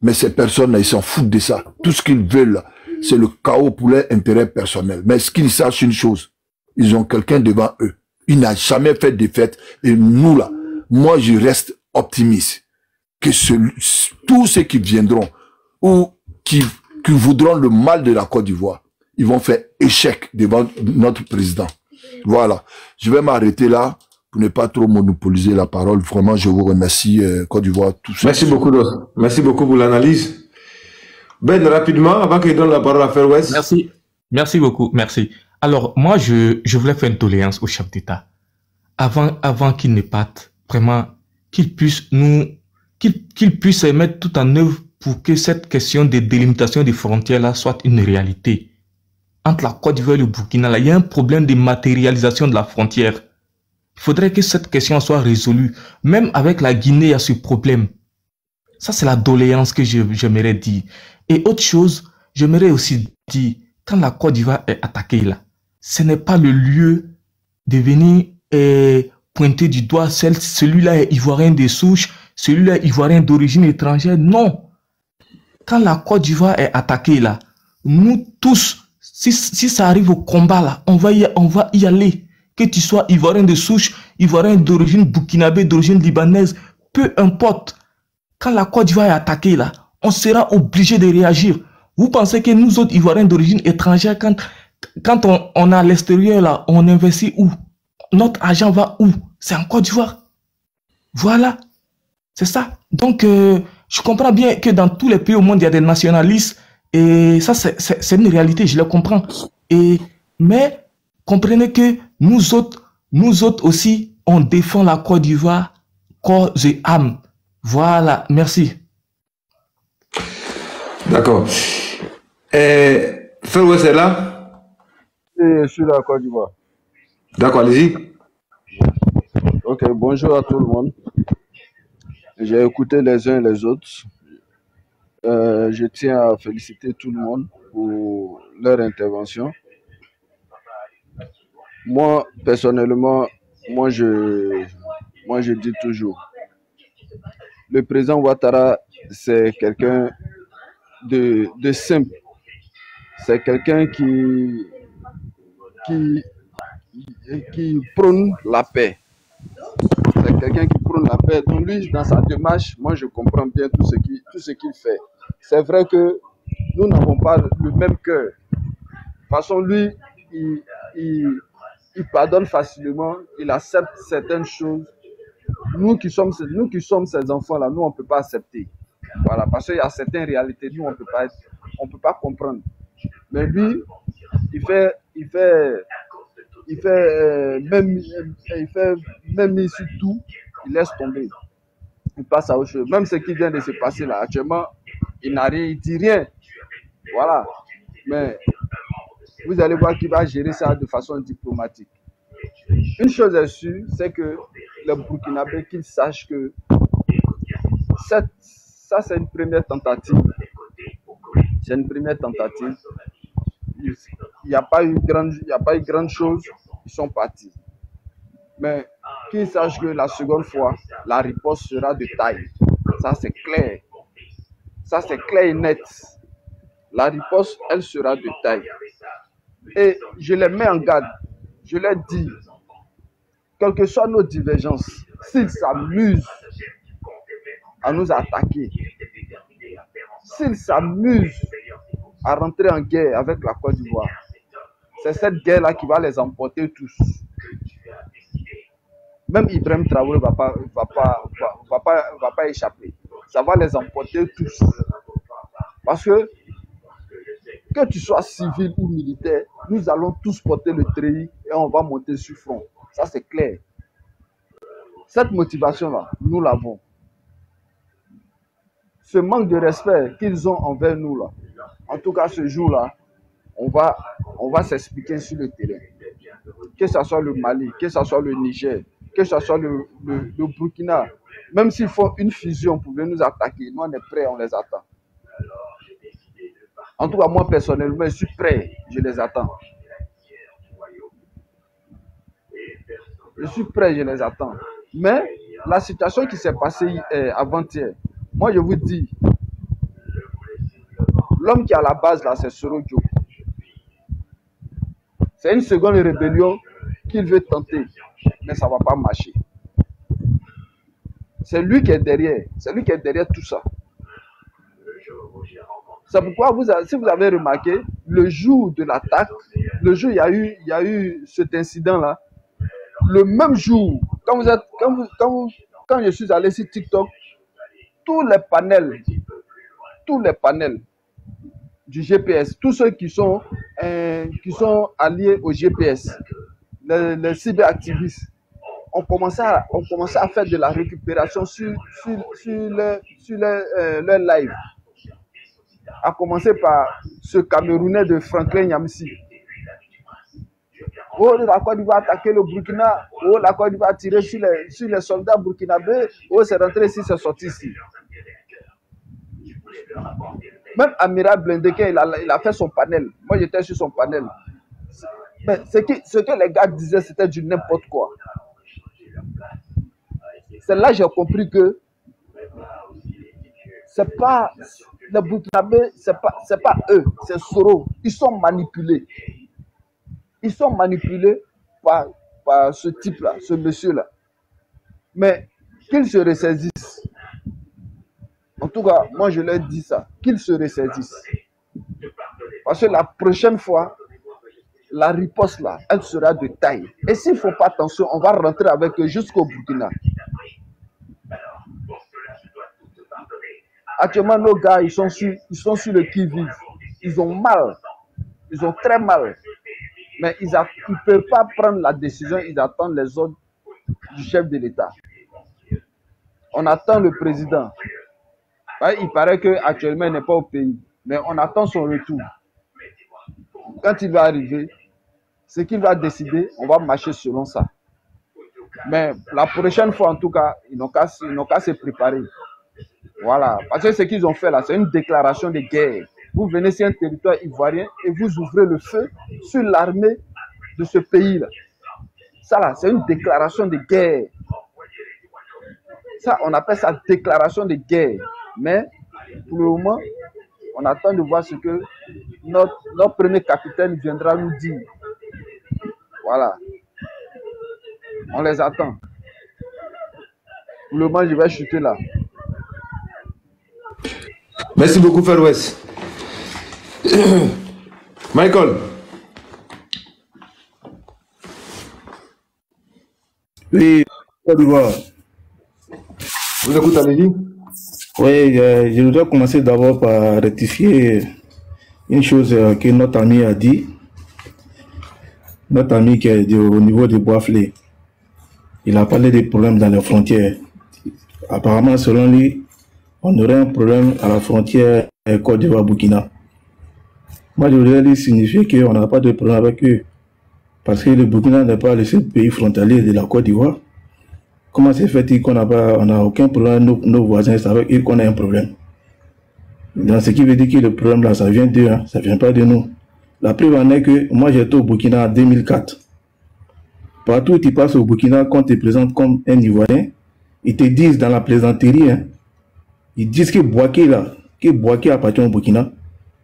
Mais ces personnes-là, ils s'en foutent de ça. Tout ce qu'ils veulent, c'est le chaos pour leur intérêt personnel. Mais ce qu'ils sachent une chose, ils ont quelqu'un devant eux. Il n'a jamais fait de défaite. Et nous, là, moi, je reste optimiste que tous ceux qui viendront ou qui voudront le mal de la Côte d'Ivoire, ils vont faire échec devant notre président. Voilà. Je vais m'arrêter là pour ne pas trop monopoliser la parole. Vraiment, je vous remercie, Côte d'Ivoire. Merci beaucoup, Dos. Merci beaucoup pour l'analyse. Ben, rapidement, avant qu'il donne la parole à Fair West. Merci. Merci beaucoup. Merci. Alors, moi, je voulais faire une doléance au chef d'État. Avant qu'il ne parte, vraiment, qu'il puisse mettre tout en œuvre pour que cette question de délimitation des frontières-là soit une réalité. Entre la Côte d'Ivoire et le Burkina, là, il y a un problème de matérialisation de la frontière. Il faudrait que cette question soit résolue. Même avec la Guinée, il y a ce problème. Ça, c'est la doléance que j'aimerais dire. Et autre chose, j'aimerais aussi dire, quand la Côte d'Ivoire est attaquée là, ce n'est pas le lieu de venir pointer du doigt celui-là est ivoirien de souche, celui-là est ivoirien d'origine étrangère. Non. Quand la Côte d'Ivoire est attaquée là, nous tous, si ça arrive au combat là, on va y aller. Que tu sois ivoirien de souche, ivoirien d'origine burkinabé, d'origine libanaise, peu importe. Quand la Côte d'Ivoire est attaquée là, on sera obligé de réagir. Vous pensez que nous autres ivoiriens d'origine étrangère, quand on est à l'extérieur là, on investit où? Notre argent va où? C'est en Côte d'Ivoire. Voilà. C'est ça. Donc, je comprends bien que dans tous les pays au monde, il y a des nationalistes. Et ça, c'est une réalité, je le comprends. Mais comprenez que nous autres aussi, on défend la Côte d'Ivoire corps et âme. Voilà, merci. D'accord. Fair West est là? Je suis là, Côte d'Ivoire. D'accord, allez-y. Ok, bonjour à tout le monde. J'ai écouté les uns et les autres. Je tiens à féliciter tout le monde pour leur intervention. Moi, personnellement, moi je dis toujours, le président Ouattara, c'est quelqu'un de simple. C'est quelqu'un qui prône la paix. C'est quelqu'un qui prône la paix. Donc lui, dans sa démarche, moi je comprends bien tout ce qu'il fait. C'est vrai que nous n'avons pas le même cœur. De toute façon, lui, il pardonne facilement, il accepte certaines choses. Nous qui sommes ces enfants-là, nous, on ne peut pas accepter. Voilà, parce qu'il y a certaines réalités, nous, on peut pas comprendre. Mais lui, il fait même ici tout, il laisse tomber. Il passe à autre chose. Même ce qui vient de se passer là, actuellement, il n'a rien, il dit rien. Voilà. Mais vous allez voir qu'il va gérer ça de façon diplomatique. Une chose est sûre, c'est que les Burkinabés qu'ils sachent que ça c'est une première tentative. C'est une première tentative. Il n'y a pas eu grande chose, ils sont partis. Mais qu'ils sachent que la seconde fois, la riposte sera de taille. Ça c'est clair. Ça c'est clair et net. La riposte, elle sera de taille. Et je les mets en garde. Je leur dis, quelles que soient nos divergences, s'ils s'amusent à nous attaquer, s'ils s'amusent à rentrer en guerre avec la Côte d'Ivoire, c'est cette guerre-là qui va les emporter tous. Même Ibrahim Traoré va pas échapper. Ça va les emporter tous. Parce que tu sois civil ou militaire, nous allons tous porter le treillis et on va monter sur front. Ça, c'est clair. Cette motivation-là, nous l'avons. Ce manque de respect qu'ils ont envers nous, là, en tout cas ce jour-là, on va s'expliquer sur le terrain. Que ce soit le Mali, que ce soit le Niger, que ce soit le Burkina, même s'ils font une fusion pour venir nous attaquer, nous on est prêts, on les attend. En tout cas, moi personnellement, je suis prêt, je les attends. Je suis prêt, je les attends. Mais la situation qui s'est passée avant-hier, moi je vous dis, L'homme qui est à la base, là, c'est Soro Diop. C'est une seconde rébellion qu'il veut tenter, mais ça ne va pas marcher. C'est lui qui est derrière. C'est lui qui est derrière tout ça. C'est pourquoi, si vous avez remarqué, le jour de l'attaque, le jour où il y a eu cet incident-là, le même jour, quand je suis allé sur TikTok, tous les panels du GPS, tous ceux qui sont alliés au GPS, les cyberactivistes, ont commencé à faire de la récupération sur leur live. À commencer par ce Camerounais de Franklin Nyamsi. Oh, la Côte d'Ivoire a attaqué le Burkina. Oh, la Côte d'Ivoire a tiré sur les soldats burkinabés. Oh, c'est rentré ici, c'est sorti ici. Même Amiral Blindeke, il a fait son panel. Moi, j'étais sur son panel. Mais ce que les gars disaient, c'était du n'importe quoi. C'est là que j'ai compris que c'est pas les Burkinabés, c'est pas eux, c'est Soro. Ils sont manipulés. Ils sont manipulés par ce type-là, ce monsieur-là. Mais qu'ils se ressaisissent. En tout cas, moi je leur dis ça, qu'ils se ressaisissent. Parce que la prochaine fois, la riposte là, elle sera de taille. Et s'ils ne font pas attention, on va rentrer avec eux jusqu'au Burkina. Actuellement, nos gars, ils sont sur le qui-vive. Ils ont mal. Ils ont très mal. Mais ils ne peuvent pas prendre la décision. Ils attendent les ordres du chef de l'État. On attend le président. Il paraît qu'actuellement, il n'est pas au pays. Mais on attend son retour. Quand il va arriver, ce qu'il va décider, on va marcher selon ça. Mais la prochaine fois, en tout cas, ils n'ont qu'à se préparer. Voilà, parce que ce qu'ils ont fait là, c'est une déclaration de guerre. Vous venez sur un territoire ivoirien et vous ouvrez le feu sur l'armée de ce pays-là. Ça là, c'est une déclaration de guerre. Ça, on appelle ça déclaration de guerre. Mais pour le moment, on attend de voir ce que notre premier capitaine viendra nous dire. Voilà. On les attend. Pour le moment, je vais chuter là. Merci beaucoup, Frère West. Michael. Oui, Côte d'Ivoire. Vous écoutez, allez-y. Oui, je voudrais commencer d'abord par rectifier une chose que notre ami a dit. Notre ami qui est au niveau de Boisflé. Il a parlé des problèmes dans les frontières. Apparemment, selon lui, on aurait un problème à la frontière Côte d'Ivoire-Burkina. Moi, je voudrais lui signifier qu'on n'a pas de problème avec eux. Parce que le Burkina n'est pas le seul pays frontalier de la Côte d'Ivoire. Comment c'est fait qu'on n'a aucun problème, nos voisins, c'est avec eux qu'on a un problème. Donc, ce qui veut dire que le problème là, ça vient d'eux, hein, ça ne vient pas de nous. La preuve en est que moi, j'étais au Burkina en 2004. Partout où tu passes au Burkina, quand tu te présentes comme un Ivoirien, ils te disent dans la plaisanterie, hein, ils disent que Bouaké appartient au Burkina.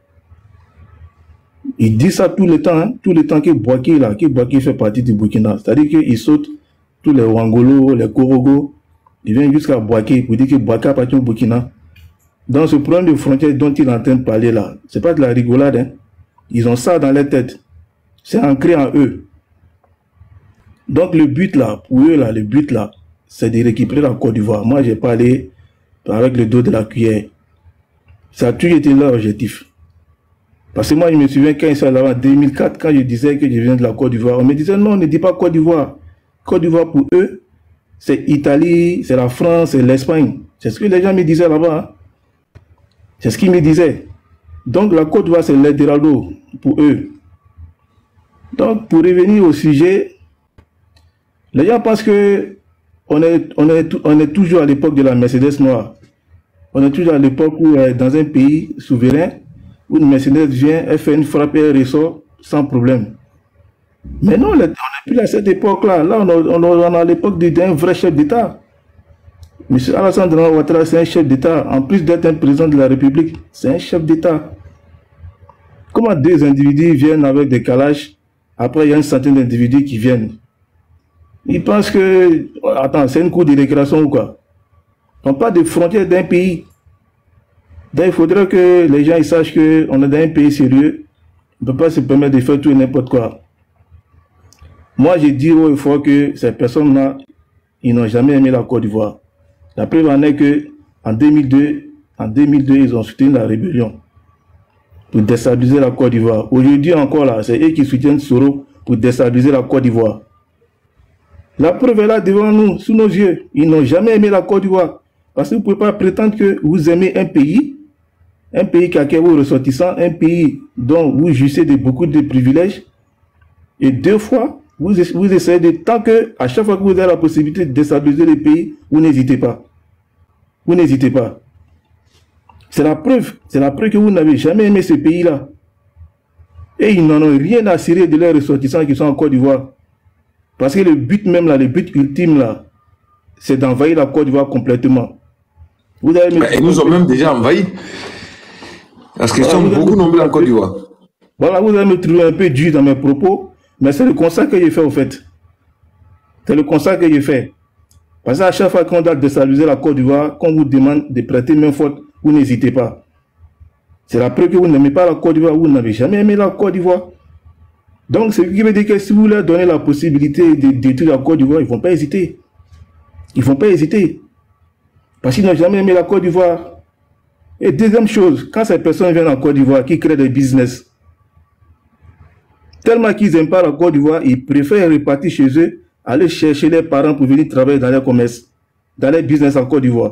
Ils disent ça tout le temps que Bouaké fait partie du Burkina. C'est-à-dire qu'ils sautent tous les Wangolo, les Korogo, ils viennent jusqu'à Bouaké pour dire que Bouaké appartient au Burkina. Dans ce problème de frontière dont il est en train de parler là, c'est pas de la rigolade, hein. Ils ont ça dans leur tête. C'est ancré en eux. Donc le but là, pour eux là, c'est de récupérer la Côte d'Ivoire. Moi, j'ai parlé avec le dos de la cuillère. Ça a toujours été leur objectif. Parce que moi, je me souviens quand ils sont là en 2004, quand je disais que je viens de la Côte d'Ivoire, on me disait non, ne dis pas Côte d'Ivoire. Côte d'Ivoire pour eux, c'est Italie, c'est la France, c'est l'Espagne. C'est ce que les gens me disaient là-bas. Hein? C'est ce qu'ils me disaient. Donc la Côte d'Ivoire, c'est l'Eldorado pour eux. Donc pour revenir au sujet, les gens pensent que on est toujours à l'époque de la Mercedes noire. On est toujours à l'époque où dans un pays souverain, où une Mercedes vient, elle fait une frappe et elle ressort sans problème. Mais non, on n'est plus à cette époque-là. Là, on est à l'époque d'un vrai chef d'État. M. Alassane Ouattara, c'est un chef d'État. En plus d'être un président de la République, c'est un chef d'État. Comment deux individus viennent avec des calages, après il y a une centaine d'individus qui viennent. Ils pensent que, attends, c'est une cour de récréation ou quoi? On parle de frontières d'un pays. Donc il faudrait que les gens ils sachent qu'on est dans un pays sérieux. On ne peut pas se permettre de faire tout et n'importe quoi. Moi, j'ai dit haut et fort que ces personnes-là, ils n'ont jamais aimé la Côte d'Ivoire. La preuve en est qu'en 2002, ils ont soutenu la rébellion pour déstabiliser la Côte d'Ivoire. Aujourd'hui encore, là, c'est eux qui soutiennent Soro pour déstabiliser la Côte d'Ivoire. La preuve est là devant nous, sous nos yeux. Ils n'ont jamais aimé la Côte d'Ivoire. Parce que vous ne pouvez pas prétendre que vous aimez un pays qui accueille vos ressortissants, un pays dont vous jouissez de beaucoup de privilèges, et deux fois, vous essayez de, tant que, à chaque fois que vous avez la possibilité de déstabiliser le pays, vous n'hésitez pas. Vous n'hésitez pas. C'est la preuve que vous n'avez jamais aimé ce pays-là. Et ils n'en ont rien à cirer de leurs ressortissants qui sont en Côte d'Ivoire. Parce que le but même là, le but ultime là, c'est d'envahir la Côte d'Ivoire complètement. Ils nous ont même déjà envahis. Parce qu'ils sont beaucoup nombreux en Côte d'Ivoire. Voilà, vous allez me trouver un peu dur dans mes propos, mais c'est le constat que j'ai fait au fait. C'est le constat que j'ai fait. Parce qu'à chaque fois qu'on doit déstabiliser la Côte d'Ivoire, qu'on vous demande de prêter main forte, vous n'hésitez pas. C'est la preuve que vous n'aimez pas la Côte d'Ivoire, vous n'avez jamais aimé la Côte d'Ivoire. Donc, ce qui veut dire que si vous leur donnez la possibilité de détruire la Côte d'Ivoire, ils ne vont pas hésiter. Ils ne vont pas hésiter. Parce qu'ils n'ont jamais aimé la Côte d'Ivoire. Et deuxième chose, quand ces personnes viennent en Côte d'Ivoire, qui créent des business, tellement qu'ils n'aiment pas la Côte d'Ivoire, ils préfèrent repartir chez eux, aller chercher leurs parents pour venir travailler dans leur commerce, dans leur business en Côte d'Ivoire.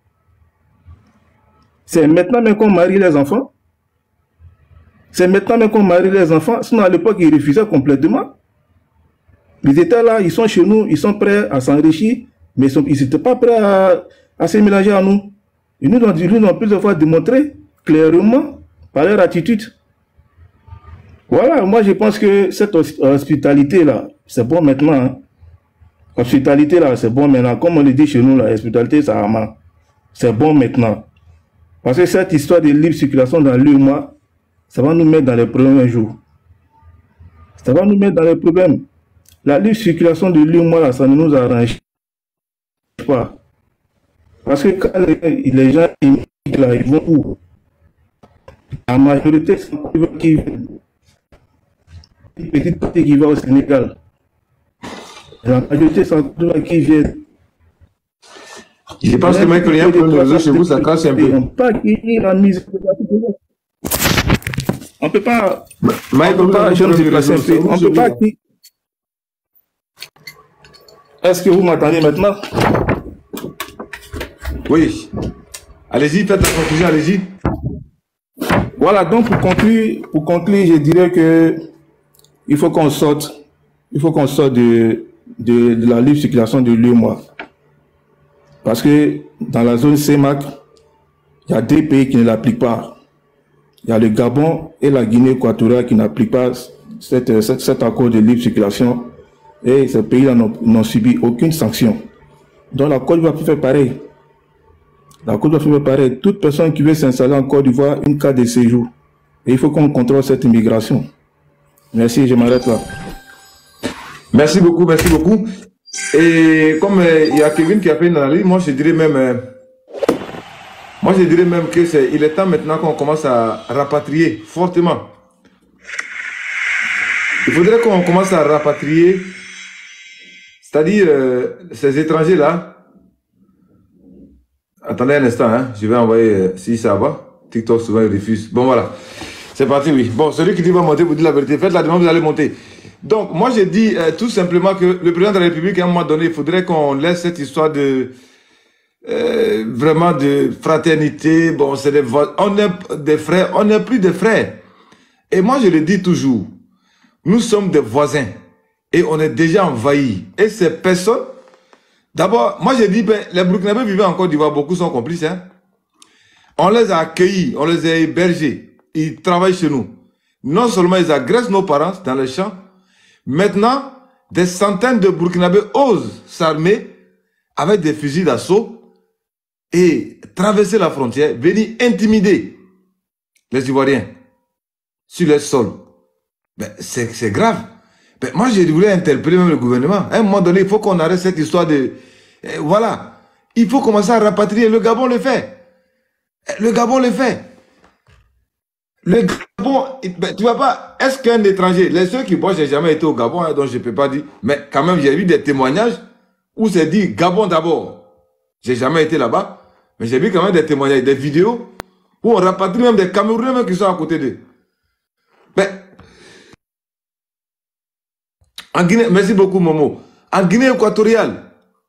C'est maintenant même qu'on marie les enfants. C'est maintenant même qu'on marie les enfants. Sinon, à l'époque, ils refusaient complètement. Les États là, ils sont chez nous, ils sont prêts à s'enrichir, mais ils n'étaient pas prêts à se mélanger à nous. Ils nous ont plusieurs fois démontré clairement par leur attitude. Voilà, moi je pense que cette hospitalité-là, c'est bon maintenant. Hein. Hospitalité-là, c'est bon maintenant. Comme on le dit chez nous, la hospitalité, c'est bon maintenant. Parce que cette histoire de libre circulation dans l'UEMOA, ça va nous mettre dans les problèmes un jour. Ça va nous mettre dans les problèmes. La libre circulation de l'UEMOA, ça ne nous arrange pas. Parce que quand les gens là, ils vont où? La majorité, c'est une petite partie qui va au Sénégal. La majorité, c'est qui vient. Je pense que Michael, il y a un problème chez vous, ça casse un peu. On ne peut pas. Je me déplace un peu. On ne peut pas. Est-ce que vous m'entendez maintenant? Oui. Allez-y, faites la conclusion, allez-y. Voilà, donc pour conclure, je dirais que il faut qu'on sorte de la libre circulation de l'UEMOA. Parce que dans la zone CEMAC, il y a deux pays qui ne l'appliquent pas. Il y a le Gabon et la Guinée équatoriale qui n'appliquent pas cet accord de libre circulation. Et ces pays-là n'ont subi aucune sanction. Donc la Côte d'Ivoire peut faire pareil. La Côte d'Ivoire peut faire pareil. Toute personne qui veut s'installer en Côte d'Ivoire, une carte de séjour. Et il faut qu'on contrôle cette immigration. Merci, je m'arrête là. Merci beaucoup, merci beaucoup. Et comme il y a Kevin qui a fait une analyse, moi je dirais même que il est temps maintenant qu'on commence à rapatrier fortement. Il faudrait qu'on commence à rapatrier, c'est-à-dire ces étrangers-là. Attendez un instant, hein, je vais envoyer, si ça va. TikTok souvent il refuse. Bon voilà, c'est parti, oui. Bon, celui qui dit va monter, vous dites la vérité. Faites la demande, vous allez monter. Donc, moi, j'ai dit tout simplement que le président de la République, à un moment donné, il faudrait qu'on laisse cette histoire de vraiment de fraternité. Bon, c'est on est des frères, on n'est plus des frères. Et moi, je le dis toujours, nous sommes des voisins et on est déjà envahis. Et ces personnes, d'abord, moi, j'ai dit, ben, les Burkinabés vivaient en Côte d'Ivoire, beaucoup sont complices. Hein? On les a accueillis, on les a hébergés. Ils travaillent chez nous. Non seulement ils agressent nos parents dans les champs, maintenant, des centaines de Burkinabés osent s'armer avec des fusils d'assaut et traverser la frontière, venir intimider les Ivoiriens. sur les sols. Ben, c'est grave. Ben, moi, je voulais interpeller même le gouvernement. À un moment donné, il faut qu'on arrête cette histoire de... voilà. Il faut commencer à rapatrier. Le Gabon le fait. Le Gabon le fait. Le Gabon, ben, tu vois pas, est-ce qu'un étranger, ceux qui, moi, j'ai jamais été au Gabon, hein, donc je peux pas dire, mais quand même, j'ai vu des témoignages où c'est dit Gabon d'abord. J'ai jamais été là-bas, mais j'ai vu quand même des témoignages, des vidéos où on rapatrie même des Camerounais même qui sont à côté d'eux. Ben, en Guinée, merci beaucoup Momo. En Guinée équatoriale,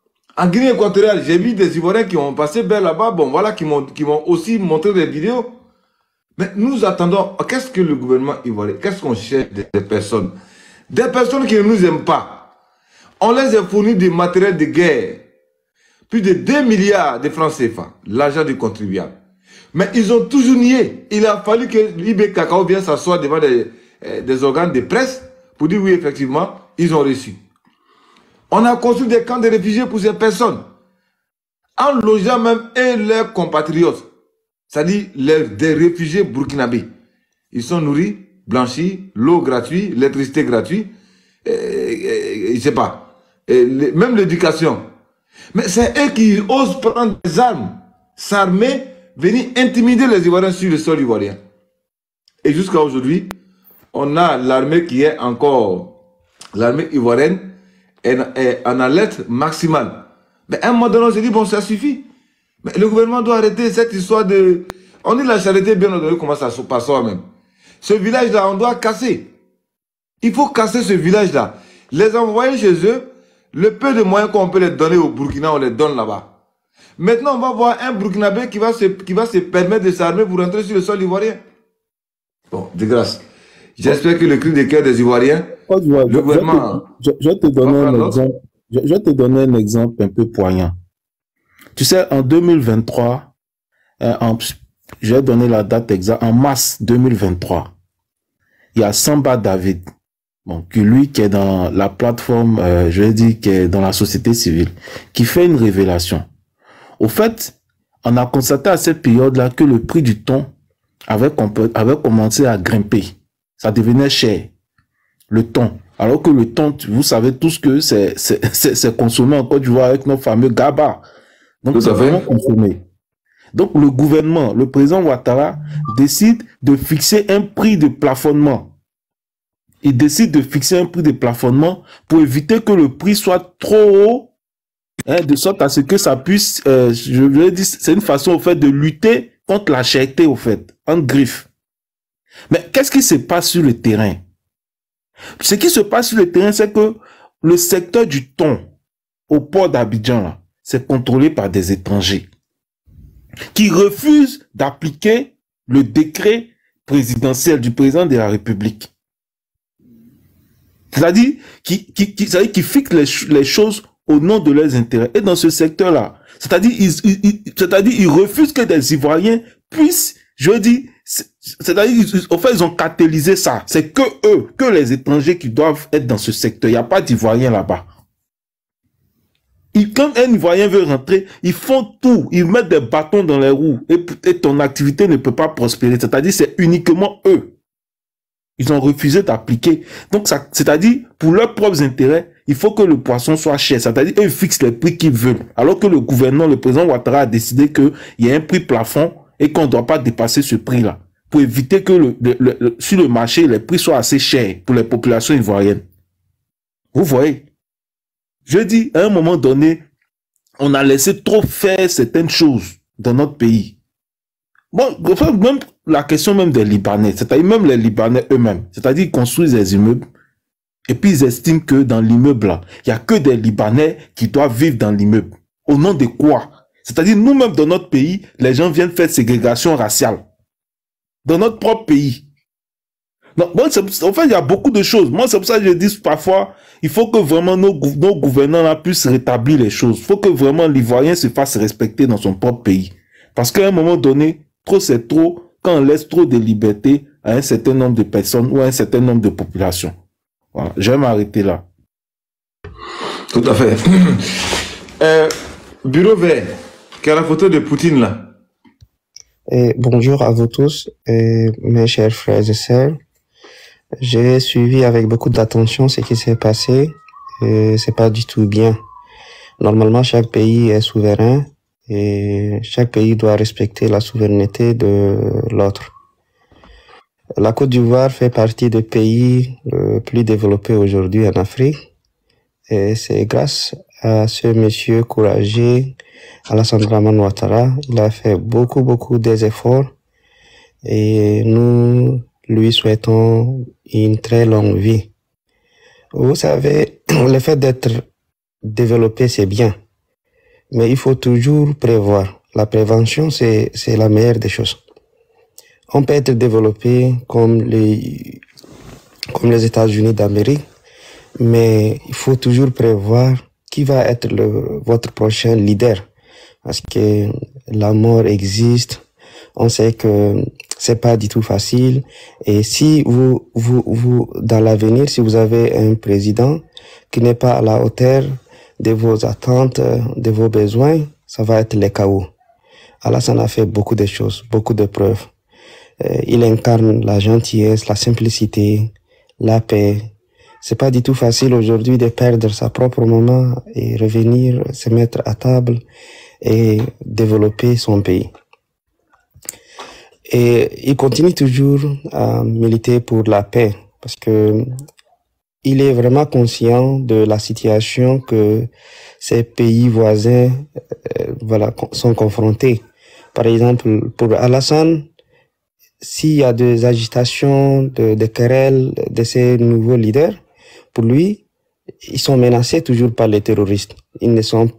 j'ai vu des Ivoiriens qui ont passé vers là-bas, bon voilà, qui m'ont aussi montré des vidéos. Mais nous attendons, qu'est-ce que le gouvernement ivoirien, qu'est-ce qu'on cherche des personnes? Des personnes qui ne nous aiment pas. On les a fourni du matériel de guerre. Plus de 2 milliards de francs CFA, l'argent du contribuable. Mais ils ont toujours nié. Il a fallu que l'IB Cacao vienne s'asseoir devant des organes de presse pour dire oui, effectivement, ils ont reçu. On a construit des camps de réfugiés pour ces personnes, en logeant même leurs compatriotes, c'est-à-dire des réfugiés burkinabés. Ils sont nourris, blanchis, l'eau gratuite, l'électricité gratuite, je ne sais pas, même l'éducation. Mais c'est eux qui osent prendre des armes, s'armer, venir intimider les Ivoiriens sur le sol ivoirien. Et jusqu'à aujourd'hui, on a l'armée qui est encore, l'armée ivoirienne est en alerte maximale. Mais à un moment donné, on s'est dit, bon, ça suffit. Mais le gouvernement doit arrêter cette histoire de... On dit la charité bien ordonnée commence à se passer même. Ce village-là, on doit casser. Il faut casser ce village-là. Les envoyer chez eux, le peu de moyens qu'on peut les donner au Burkina, on les donne là-bas. Maintenant, on va voir un Burkinabé qui va se permettre de s'armer pour rentrer sur le sol ivoirien. Bon, de grâce. J'espère que le cri de cœur des Ivoiriens, le gouvernement... Je vais te donner un exemple un peu poignant. Tu sais, en 2023, je vais donner la date exacte, en mars 2023, il y a Samba David, bon, qui est dans la plateforme, je vais dire, qui est dans la société civile, qui fait une révélation. Au fait, on a constaté à cette période-là que le prix du thon avait commencé à grimper. Ça devenait cher, le thon. Alors que le thon, vous savez tous que c'est consommé en Côte d'Ivoire avec nos fameux GABA. Donc c'est vraiment consommé. Donc le gouvernement, le président Ouattara, décide de fixer un prix de plafonnement. Il décide de fixer un prix de plafonnement pour éviter que le prix soit trop haut, hein, de sorte à ce que ça puisse, je veux dire, c'est une façon au fait de lutter contre la cherté au fait, en griffe. Mais qu'est-ce qui se passe sur le terrain? Ce qui se passe sur le terrain, c'est que le secteur du thon au port d'Abidjan, c'est contrôlé par des étrangers qui refusent d'appliquer le décret présidentiel du président de la République. C'est-à-dire qui fixent les choses au nom de leurs intérêts. Et dans ce secteur-là, c'est-à-dire ils refusent que des Ivoiriens puissent, je dis, c'est-à-dire, au fait, ils ont catalysé ça. C'est que eux, que les étrangers qui doivent être dans ce secteur. Il n'y a pas d'Ivoiriens là-bas. Quand un Ivoirien veut rentrer, ils font tout. Ils mettent des bâtons dans les roues. Et ton activité ne peut pas prospérer. C'est-à-dire, c'est uniquement eux. Ils ont refusé d'appliquer. Donc, c'est-à-dire, pour leurs propres intérêts, il faut que le poisson soit cher. C'est-à-dire, ils fixent les prix qu'ils veulent. Alors que le gouvernement, le président Ouattara a décidé qu'il y a un prix plafond et qu'on ne doit pas dépasser ce prix-là. Pour éviter que sur le marché, les prix soient assez chers pour les populations ivoiriennes. Vous voyez? Je dis, à un moment donné, on a laissé trop faire certaines choses dans notre pays. Bon, même la question même des Libanais, c'est-à-dire même les Libanais eux-mêmes, c'est-à-dire ils construisent des immeubles et puis ils estiment que dans l'immeuble là, il n'y a que des Libanais qui doivent vivre dans l'immeuble. Au nom de quoi? C'est-à-dire nous-mêmes dans notre pays, les gens viennent faire ségrégation raciale. Dans notre propre pays. Donc, bon, en fait, il y a beaucoup de choses. Moi, c'est pour ça que je dis parfois, il faut que vraiment nos gouvernants là puissent rétablir les choses. Il faut que vraiment l'Ivoirien se fasse respecter dans son propre pays. Parce qu'à un moment donné, trop c'est trop quand on laisse trop de liberté à un certain nombre de personnes ou à un certain nombre de populations. Voilà, je vais m'arrêter là. Tout à fait. Bureau vert, qui a la photo de Poutine là. Bonjour à vous tous, mes chers frères et sœurs. J'ai suivi avec beaucoup d'attention ce qui s'est passé et c'est pas du tout bien. Normalement, chaque pays est souverain et chaque pays doit respecter la souveraineté de l'autre. La Côte d'Ivoire fait partie des pays plus développés aujourd'hui en Afrique et c'est grâce à ce monsieur courageux, Alassane Dramane Ouattara. Il a fait beaucoup des efforts et nous lui souhaitons une très longue vie. Vous savez, le fait d'être développé, c'est bien, mais il faut toujours prévoir. La prévention, c'est la meilleure des choses. On peut être développé comme les États-Unis d'Amérique, mais il faut toujours prévoir qui va être votre prochain leader. Parce que la mort existe. On sait que c'est pas du tout facile. Et si vous, dans l'avenir, si vous avez un président qui n'est pas à la hauteur de vos attentes, de vos besoins, ça va être le chaos. Alassane a fait beaucoup de choses, beaucoup de preuves. Il incarne la gentillesse, la simplicité, la paix. C'est pas du tout facile aujourd'hui de perdre sa propre maman et revenir se mettre à table et développer son pays. Et il continue toujours à militer pour la paix parce que il est vraiment conscient de la situation que ces pays voisins sont confrontés. Par exemple, pour Alassane, s'il y a des agitations, des querelles de ces nouveaux leaders, pour lui, ils sont menacés toujours par les terroristes. Ils ne font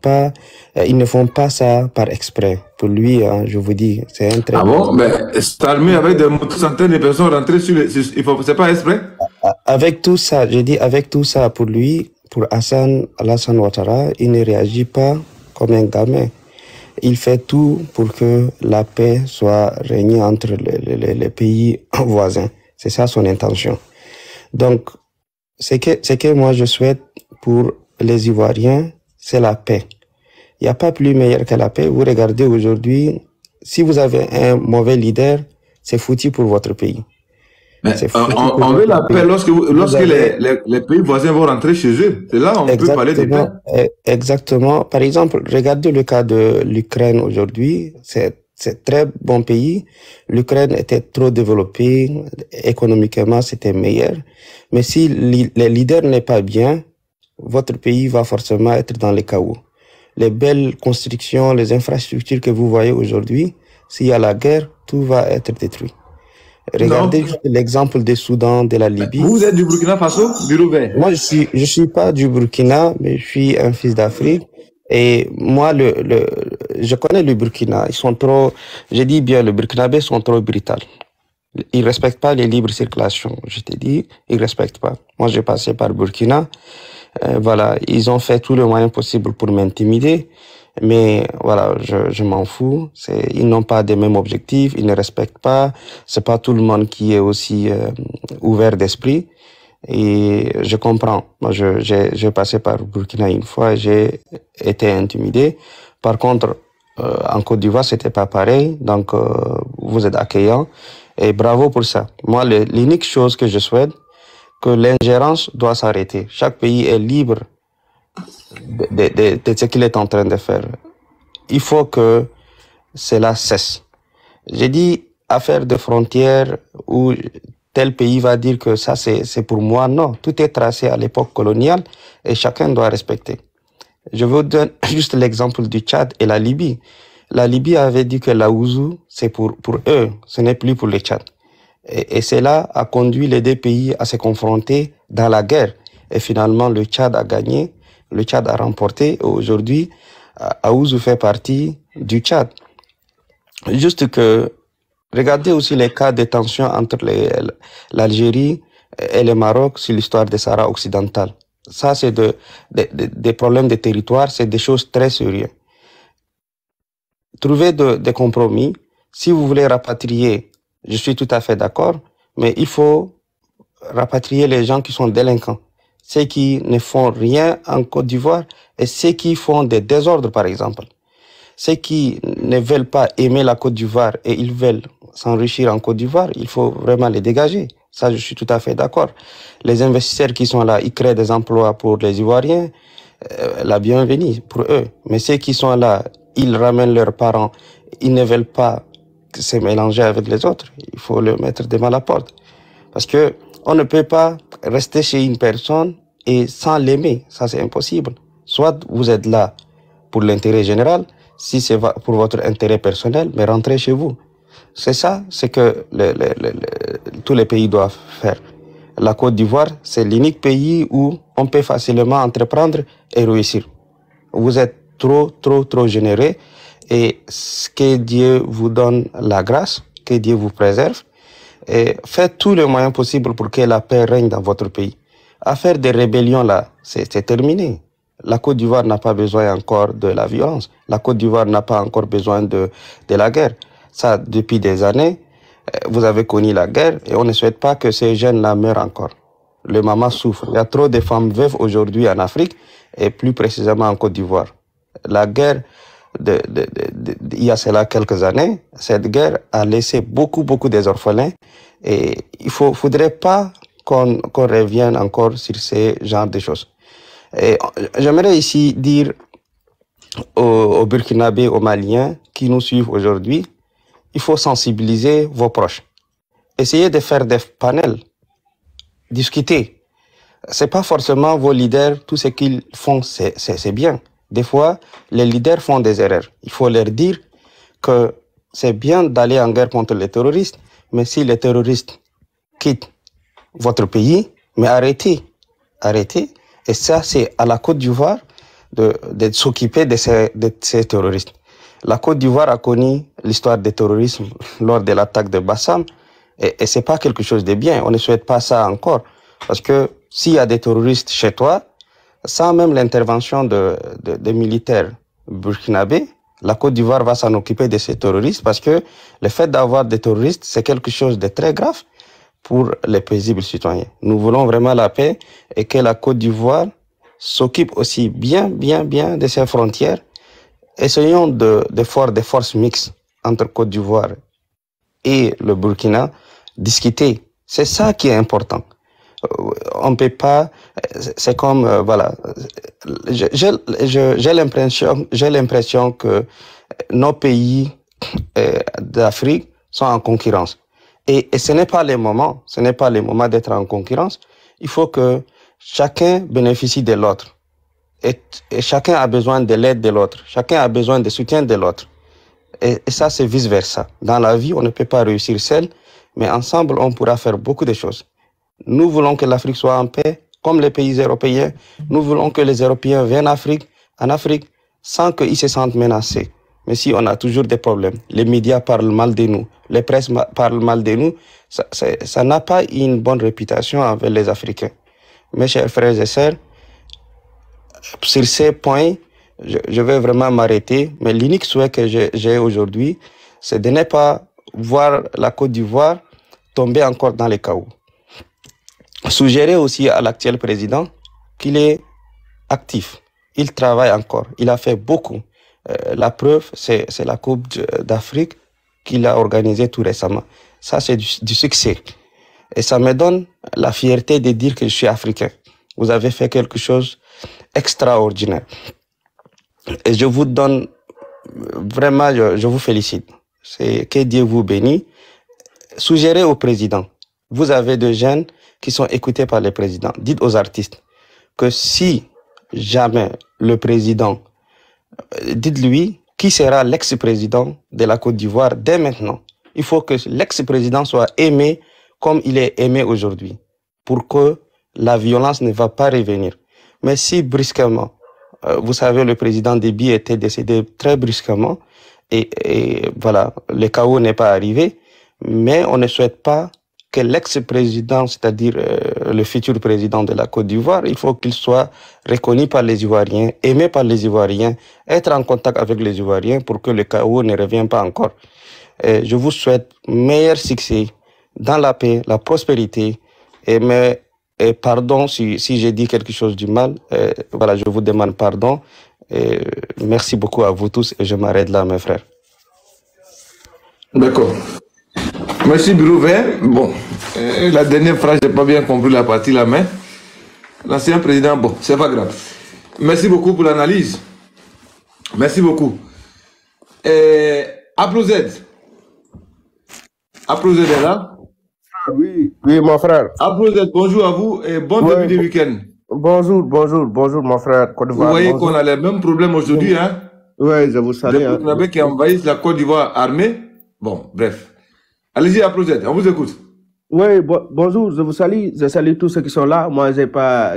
pas ça par exprès. Pour lui, hein, je vous dis, c'est un très... Ah bon? Mais c'est armé avec des centaines de personnes rentrées sur les... C'est pas exprès? Avec tout ça, j'ai dit avec tout ça, pour lui, pour Alassane Ouattara, il ne réagit pas comme un gamin. Il fait tout pour que la paix soit régnée entre les pays voisins. C'est ça son intention. Donc, ce que moi je souhaite pour les Ivoiriens, c'est la paix. Il n'y a pas plus meilleur que la paix. Vous regardez aujourd'hui, si vous avez un mauvais leader, c'est foutu pour votre pays. Mais on veut la paix lorsque les pays voisins vont rentrer chez eux. C'est là on peut parler de paix. Exactement. Par exemple, regardez le cas de l'Ukraine aujourd'hui. C'est un très bon pays. L'Ukraine était trop développée. Économiquement, c'était meilleur. Mais si le leader n'est pas bien, votre pays va forcément être dans les chaos. Les belles constructions, les infrastructures que vous voyez aujourd'hui, s'il y a la guerre, tout va être détruit. Regardez l'exemple du Soudan, de la Libye. Vous êtes du Burkina Faso, bureau vert? Moi, je suis pas du Burkina, mais je suis un fils d'Afrique. Et moi, je connais le Burkina. Ils sont trop, je dis bien, les Burkinabés sont trop brutaux. Ils respectent pas les libres circulations. Je t'ai dit, ils respectent pas. Moi, j'ai passé par Burkina. Voilà, ils ont fait tout le moyen possible pour m'intimider. Mais voilà, je m'en fous. Ils n'ont pas les mêmes objectifs, ils ne respectent pas. C'est pas tout le monde qui est aussi ouvert d'esprit. Et je comprends. Moi, j'ai passé par Burkina une fois et j'ai été intimidé. Par contre, en Côte d'Ivoire, c'était pas pareil. Donc, vous êtes accueillants. Et bravo pour ça. Moi, l'unique chose que je souhaite, que l'ingérence doit s'arrêter. Chaque pays est libre de ce qu'il est en train de faire. Il faut que cela cesse. J'ai dit affaire de frontières où tel pays va dire que ça c'est pour moi. Non, tout est tracé à l'époque coloniale et chacun doit respecter. Je vous donne juste l'exemple du Tchad et la Libye. La Libye avait dit que l'Aouzou, c'est pour eux, ce n'est plus pour le Tchad. Et cela a conduit les deux pays à se confronter dans la guerre. Et finalement, le Tchad a gagné, le Tchad a remporté. Et aujourd'hui, Aouzou fait partie du Tchad. Juste que, regardez aussi les cas de tension entre l'Algérie et le Maroc sur l'histoire des Sahara occidental. Ça, c'est des problèmes de territoire, c'est des choses très sérieuses. Trouver des compromis. Si vous voulez rapatrier, je suis tout à fait d'accord, mais il faut rapatrier les gens qui sont délinquants. Ceux qui ne font rien en Côte d'Ivoire et ceux qui font des désordres, par exemple. Ceux qui ne veulent pas aimer la Côte d'Ivoire et ils veulent s'enrichir en Côte d'Ivoire, il faut vraiment les dégager. Ça, je suis tout à fait d'accord. Les investisseurs qui sont là, ils créent des emplois pour les Ivoiriens, la bienvenue pour eux. Mais ceux qui sont là, ils ramènent leurs parents, ils ne veulent pas se mélanger avec les autres. Il faut le mettre devant la porte. Parce que on ne peut pas rester chez une personne et sans l'aimer. Ça, c'est impossible. Soit vous êtes là pour l'intérêt général, si c'est pour votre intérêt personnel, mais rentrez chez vous. C'est ça, c'est que tous les pays doivent faire. La Côte d'Ivoire, c'est l'unique pays où on peut facilement entreprendre et réussir. Vous êtes trop généreux et que Dieu vous donne la grâce, que Dieu vous préserve et faites tous les moyens possibles pour que la paix règne dans votre pays. Affaire des rébellions là, c'est terminé. La Côte d'Ivoire n'a pas besoin encore de la violence. La Côte d'Ivoire n'a pas encore besoin de la guerre. Ça, depuis des années, vous avez connu la guerre et on ne souhaite pas que ces jeunes-là meurent encore. Le maman souffre. Il y a trop de femmes veuves aujourd'hui en Afrique et plus précisément en Côte d'Ivoire. La guerre, il y a cela quelques années, cette guerre a laissé beaucoup des orphelins et il faudrait pas qu'on revienne encore sur ces genres de choses. Et j'aimerais ici dire aux Burkinabés, aux Maliens qui nous suivent aujourd'hui, il faut sensibiliser vos proches. Essayez de faire des panels, discuter. C'est pas forcément vos leaders, tout ce qu'ils font, c'est bien. Des fois, les leaders font des erreurs. Il faut leur dire que c'est bien d'aller en guerre contre les terroristes, mais si les terroristes quittent votre pays, mais arrêtez. Et ça, c'est à la Côte d'Ivoire de s'occuper de ces terroristes. La Côte d'Ivoire a connu l'histoire du terrorisme lors de l'attaque de Bassam, et c'est pas quelque chose de bien. On ne souhaite pas ça encore. Parce que s'il y a des terroristes chez toi, sans même l'intervention des militaires burkinabés, la Côte d'Ivoire va s'en occuper de ces terroristes parce que le fait d'avoir des terroristes, c'est quelque chose de très grave pour les paisibles citoyens. Nous voulons vraiment la paix et que la Côte d'Ivoire s'occupe aussi bien de ses frontières. Essayons de faire des forces mixtes entre Côte d'Ivoire et le Burkina, discuter. C'est ça qui est important. On peut pas, c'est comme, voilà, j'ai l'impression que nos pays d'Afrique sont en concurrence. Et ce n'est pas le moment d'être en concurrence. Il faut que chacun bénéficie de l'autre. Et chacun a besoin de l'aide de l'autre. Chacun a besoin de soutien de l'autre. Et ça, c'est vice-versa. Dans la vie, on ne peut pas réussir seul, mais ensemble, on pourra faire beaucoup de choses. Nous voulons que l'Afrique soit en paix, comme les pays européens. Nous voulons que les Européens viennent en Afrique, sans qu'ils se sentent menacés. Mais si on a toujours des problèmes, les médias parlent mal de nous, les presses parlent mal de nous, ça n'a pas une bonne réputation avec les Africains. Mes chers frères et sœurs, sur ces points, je vais vraiment m'arrêter, mais l'unique souhait que j'ai aujourd'hui, c'est de ne pas voir la Côte d'Ivoire tomber encore dans les chaos. Suggérer aussi à l'actuel président qu'il est actif. Il travaille encore. Il a fait beaucoup. La preuve, c'est la Coupe d'Afrique qu'il a organisée tout récemment. Ça, c'est du succès. Et ça me donne la fierté de dire que je suis africain. Vous avez fait quelque chose d'extraordinaire. Et je vous donne, vraiment, je vous félicite. C'est que Dieu vous bénisse. Suggérez au président. Vous avez des jeunes qui sont écoutés par les présidents. Dites aux artistes que si jamais le président, dites-lui qui sera l'ex-président de la Côte d'Ivoire dès maintenant. Il faut que l'ex-président soit aimé comme il est aimé aujourd'hui pour que la violence ne va pas revenir. Mais si brusquement, vous savez, le président Déby était décédé très brusquement et voilà, le chaos n'est pas arrivé, mais on ne souhaite pas que l'ex-président, c'est-à-dire le futur président de la Côte d'Ivoire, il faut qu'il soit reconnu par les Ivoiriens, aimé par les Ivoiriens, être en contact avec les Ivoiriens pour que le chaos ne revienne pas encore. Et je vous souhaite meilleur succès dans la paix, la prospérité, et pardon si j'ai dit quelque chose du mal, voilà, je vous demande pardon. Et merci beaucoup à vous tous et je m'arrête là, mes frères. D'accord. Merci, Bureau Vert. Bon, la dernière phrase, je n'ai pas bien compris la partie là, mais l'ancien président, bon, c'est pas grave. Merci beaucoup pour l'analyse. Merci beaucoup. Applauset. Applauset est là? Oui, oui, mon frère. Applauset, bonjour à vous et bon début de week-end. Bonjour, bonjour, bonjour, mon frère. Côte d'Ivoire. Vous voyez qu'on a les mêmes problèmes aujourd'hui, hein? Oui, je vous salue. Le Burkinabé qui envahissent la Côte d'Ivoire armée. Bon, bref. Allez-y, Applauset, on vous écoute. Oui, bonjour, je vous salue. Je salue tous ceux qui sont là. Moi, j'ai pas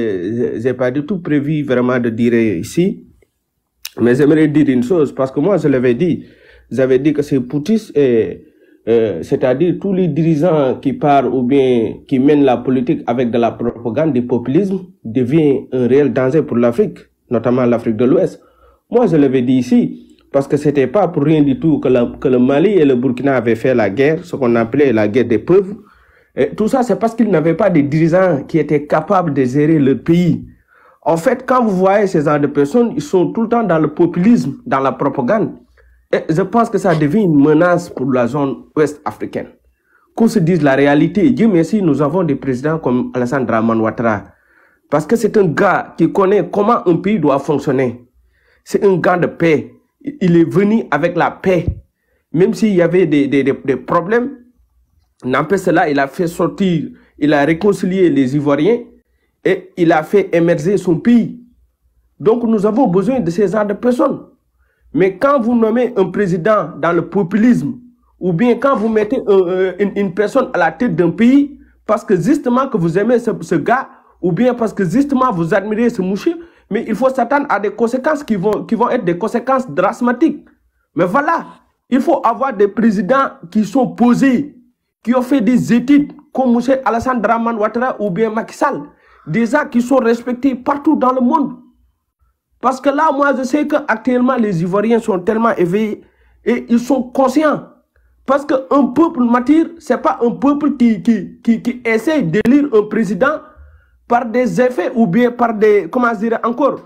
du tout prévu vraiment de dire ici. Mais j'aimerais dire une chose, parce que moi, je l'avais dit. J'avais dit que c'est Poutis et c'est-à-dire tous les dirigeants qui parlent ou bien qui mènent la politique avec de la propagande, du populisme, devient un réel danger pour l'Afrique, notamment l'Afrique de l'Ouest. Moi, je l'avais dit ici, parce que c'était pas pour rien du tout que le Mali et le Burkina avaient fait la guerre, ce qu'on appelait la guerre des pauvres. Et tout ça, c'est parce qu'ils n'avaient pas de dirigeants qui étaient capables de gérer leur pays. En fait, quand vous voyez ces genres de personnes, ils sont tout le temps dans le populisme, dans la propagande. Et je pense que ça devient une menace pour la zone ouest africaine. Qu'on se dise la réalité. Dieu merci, nous avons des présidents comme Alassane Dramane Ouattara. Parce que c'est un gars qui connaît comment un pays doit fonctionner. C'est un gars de paix. Il est venu avec la paix. Même s'il y avait des problèmes, n'empêche cela, il a fait sortir, il a réconcilié les Ivoiriens et il a fait émerger son pays. Donc nous avons besoin de ces genres de personnes. Mais quand vous nommez un président dans le populisme, ou bien quand vous mettez une personne à la tête d'un pays, parce que justement que vous aimez ce gars, ou bien parce que justement vous admirez ce monsieur, mais il faut s'attendre à des conséquences qui vont être des conséquences dramatiques. Mais voilà, il faut avoir des présidents qui sont posés, qui ont fait des études, comme M. Alassane Dramane Ouattara ou bien Macky Sall, des gens qui sont respectés partout dans le monde. Parce que là, moi, je sais qu'actuellement, les Ivoiriens sont tellement éveillés et ils sont conscients. Parce qu'un peuple mature, ce n'est pas un peuple qui essaie d'élire un président par des effets ou bien par des, comment dire encore,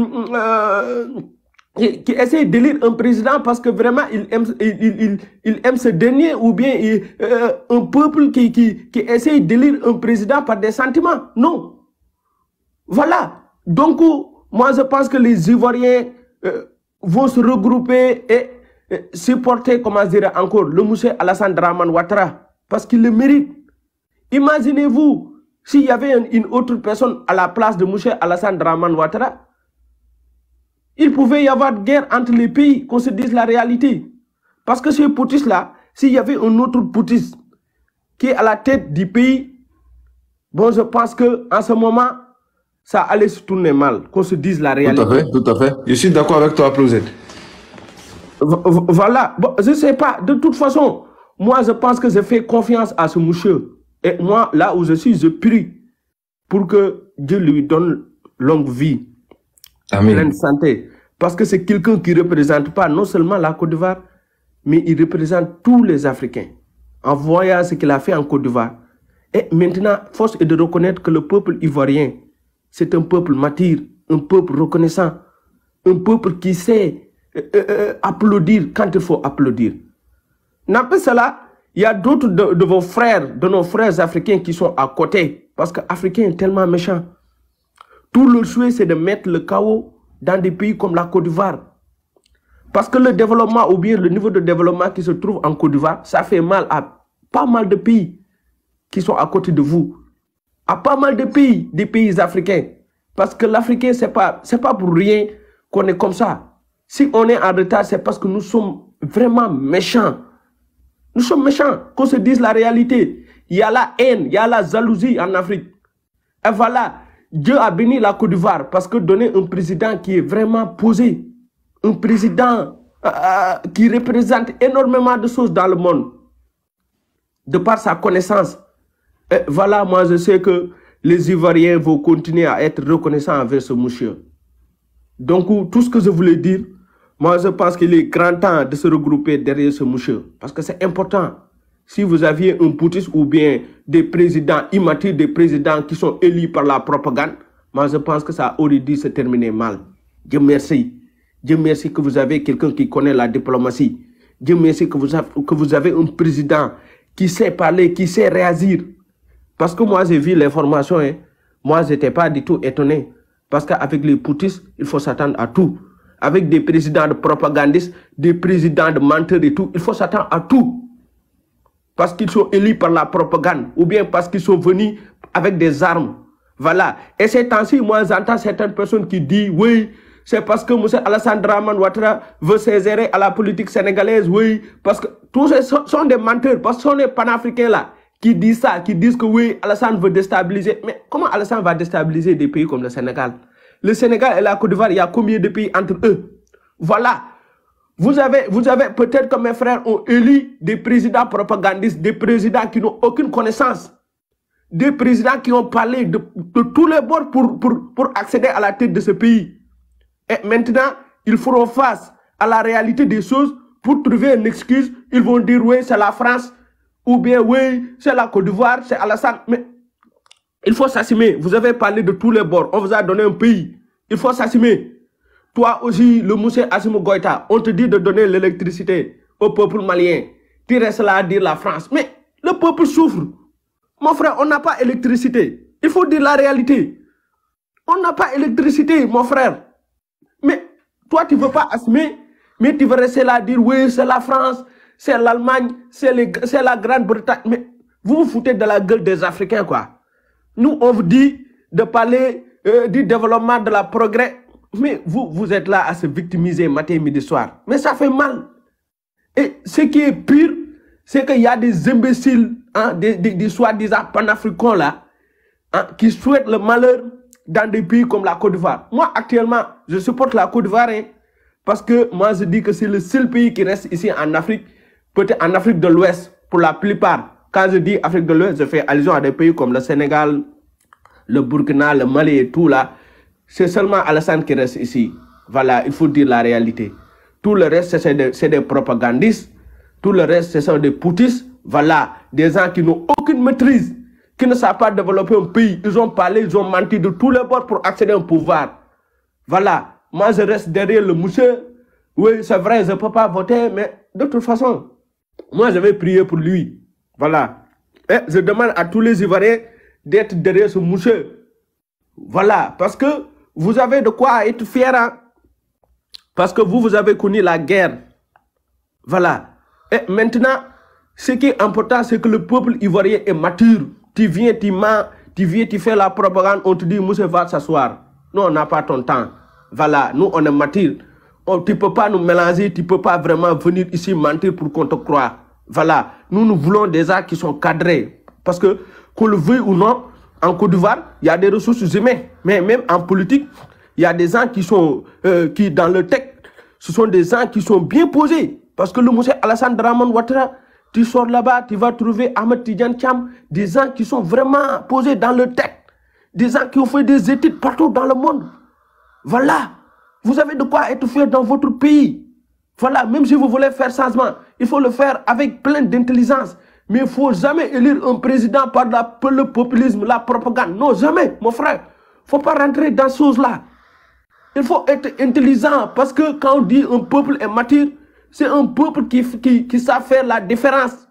qui essaie d'élire un président parce que vraiment il aime ce dernier ou bien un peuple qui essaie d'élire un président par des sentiments. Non. Voilà. Donc, moi, je pense que les Ivoiriens vont se regrouper et supporter, comment dire encore, le monsieur Alassane Dramane Ouattara, parce qu'il le mérite. Imaginez-vous, s'il y avait une autre personne à la place de monsieur Alassane Dramane Ouattara, il pouvait y avoir guerre entre les pays, qu'on se dise la réalité. Parce que ce Poutis-là, s'il y avait un autre Poutis qui est à la tête du pays, bon, je pense qu'en ce moment, ça allait se tourner mal, qu'on se dise la réalité. Tout à fait. Je suis d'accord avec toi, Applauset. Voilà. Bon, je ne sais pas. De toute façon, moi, je pense que je fais confiance à ce monsieur. Et moi, là où je suis, je prie pour que Dieu lui donne longue vie. Amen. Pleine santé. Parce que c'est quelqu'un qui ne représente pas non seulement la Côte d'Ivoire, mais il représente tous les Africains. En voyant ce qu'il a fait en Côte d'Ivoire. Et maintenant, force est de reconnaître que le peuple ivoirien, c'est un peuple mature, un peuple reconnaissant, un peuple qui sait applaudir quand il faut applaudir. N'empêche cela, il y a d'autres de vos frères, de nos frères africains qui sont à côté, parce que l'Africain est tellement méchant. Tout le souhait, c'est de mettre le chaos dans des pays comme la Côte d'Ivoire. Parce que le développement, ou bien le niveau de développement qui se trouve en Côte d'Ivoire, ça fait mal à pas mal de pays qui sont à côté de vous. À pas mal de pays, des pays africains. Parce que l'Africain, ce n'est pas pour rien qu'on est comme ça. Si on est en retard, c'est parce que nous sommes vraiment méchants. Nous sommes méchants, qu'on se dise la réalité. Il y a la haine, il y a la jalousie en Afrique. Et voilà, Dieu a béni la Côte d'Ivoire parce que donner un président qui est vraiment posé, un président qui représente énormément de choses dans le monde, de par sa connaissance. Et voilà, moi je sais que les Ivoiriens vont continuer à être reconnaissants envers ce monsieur. Donc tout ce que je voulais dire, moi je pense qu'il est grand temps de se regrouper derrière ce monsieur. Parce que c'est important. Si vous aviez un Poutis ou bien des présidents immatures, des présidents qui sont élus par la propagande, moi je pense que ça aurait dû se terminer mal. Dieu merci. Dieu merci que vous avez quelqu'un qui connaît la diplomatie. Dieu merci que vous avez un président qui sait parler, qui sait réagir. Parce que moi, j'ai vu l'information, hein. Moi, je n'étais pas du tout étonné. Parce qu'avec les poutistes, il faut s'attendre à tout. Avec des présidents de propagandistes, des présidents de menteurs et tout, il faut s'attendre à tout. Parce qu'ils sont élus par la propagande, ou bien parce qu'ils sont venus avec des armes. Voilà. Et ces temps-ci, moi, j'entends certaines personnes qui disent, oui, c'est parce que M. Alassane Dramane Ouattara veut s'insérer à la politique sénégalaise, oui, parce que tous ces sont des menteurs, parce que ce sont des panafricains là, qui disent ça, qui disent que oui, Alassane veut déstabiliser. Mais comment Alassane va déstabiliser des pays comme le Sénégal? Le Sénégal et la Côte d'Ivoire, il y a combien de pays entre eux? Voilà. Vous avez peut-être que mes frères ont élu des présidents propagandistes, des présidents qui n'ont aucune connaissance, des présidents qui ont parlé de tous les bords pour accéder à la tête de ce pays. Et maintenant, ils feront face à la réalité des choses pour trouver une excuse. Ils vont dire oui, c'est la France, ou bien oui, c'est la Côte d'Ivoire, c'est Alassane. Mais il faut s'assumer. Vous avez parlé de tous les bords. On vous a donné un pays. Il faut s'assumer. Toi aussi, le monsieur Assimi Goïta, on te dit de donner l'électricité au peuple malien. Tu restes là à dire la France. Mais le peuple souffre. Mon frère, on n'a pas d'électricité. Il faut dire la réalité. On n'a pas d'électricité, mon frère. Mais toi, tu ne veux pas assumer, mais tu veux rester là à dire oui, c'est la France, c'est l'Allemagne, c'est la Grande-Bretagne. Mais vous vous foutez de la gueule des Africains, quoi. Nous, on vous dit de parler du développement, de la progrès. Mais vous êtes là à se victimiser matin, midi, soir. Mais ça fait mal. Et ce qui est pire, c'est qu'il y a des imbéciles, hein, des soi-disant panafricains là, hein, qui souhaitent le malheur dans des pays comme la Côte d'Ivoire. Moi, actuellement, je supporte la Côte d'Ivoire, hein, parce que moi, je dis que c'est le seul pays qui reste ici en Afrique, peut-être en Afrique de l'Ouest, pour la plupart. Quand je dis Afrique de l'Ouest, je fais allusion à des pays comme le Sénégal, le Burkina, le Mali et tout là. C'est seulement Alassane qui reste ici. Voilà, il faut dire la réalité. Tout le reste, c'est des propagandistes. Tout le reste, ce sont des poutistes. Voilà, des gens qui n'ont aucune maîtrise, qui ne savent pas développer un pays. Ils ont parlé, ils ont menti de tous les bords pour accéder au pouvoir. Voilà, moi je reste derrière le monsieur. Oui, c'est vrai, je ne peux pas voter, mais de toute façon, moi je vais prier pour lui. Voilà. Et je demande à tous les Ivoiriens d'être derrière ce monsieur. Voilà, parce que vous avez de quoi être fiers. Hein? Parce que vous avez connu la guerre. Voilà. Et maintenant, ce qui est important, c'est que le peuple ivoirien est mature. Tu viens, tu mens, tu fais la propagande, on te dit, monsieur, va s'asseoir. Non, on n'a pas ton temps. Voilà, nous, on est mature. Tu ne peux pas nous mélanger, tu ne peux pas vraiment venir ici mentir pour qu'on te croie. Voilà, nous voulons des gens qui sont cadrés. Parce que, qu'on le veuille ou non, en Côte d'Ivoire, il y a des ressources humaines. Mais même en politique, il y a des gens qui sont, qui dans le texte, ce sont des gens qui sont bien posés. Parce que le monsieur Alassane Dramane Ouattara, tu sors là-bas, tu vas trouver Ahmed Tidiane Cham, des gens qui sont vraiment posés dans le texte. Des gens qui ont fait des études partout dans le monde. Voilà. Vous avez de quoi être fier dans votre pays. Voilà. Même si vous voulez faire changement, il faut le faire avec plein d'intelligence. Mais il ne faut jamais élire un président par le populisme, la propagande. Non, jamais, mon frère. Il ne faut pas rentrer dans ces choses-là. Il faut être intelligent parce que quand on dit un peuple est mature, c'est un peuple qui savent faire la différence,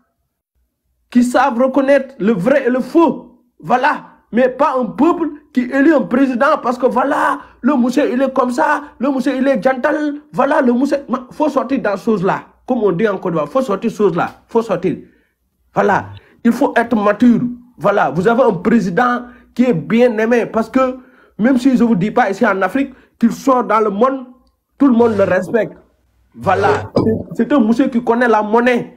qui savent reconnaître le vrai et le faux. Voilà. Mais pas un peuple qui élit un président parce que voilà, le monsieur il est comme ça, le monsieur il est gentil, voilà, le monsieur... Il faut sortir dans ces choses-là. Comme on dit en Côte d'Ivoire, il faut sortir de ces choses-là. Il faut sortir. Voilà. Il faut être mature. Voilà. Vous avez un président qui est bien aimé parce que même si je ne vous dis pas ici en Afrique, qu'il sort dans le monde, tout le monde le respecte. Voilà. C'est un monsieur qui connaît la monnaie.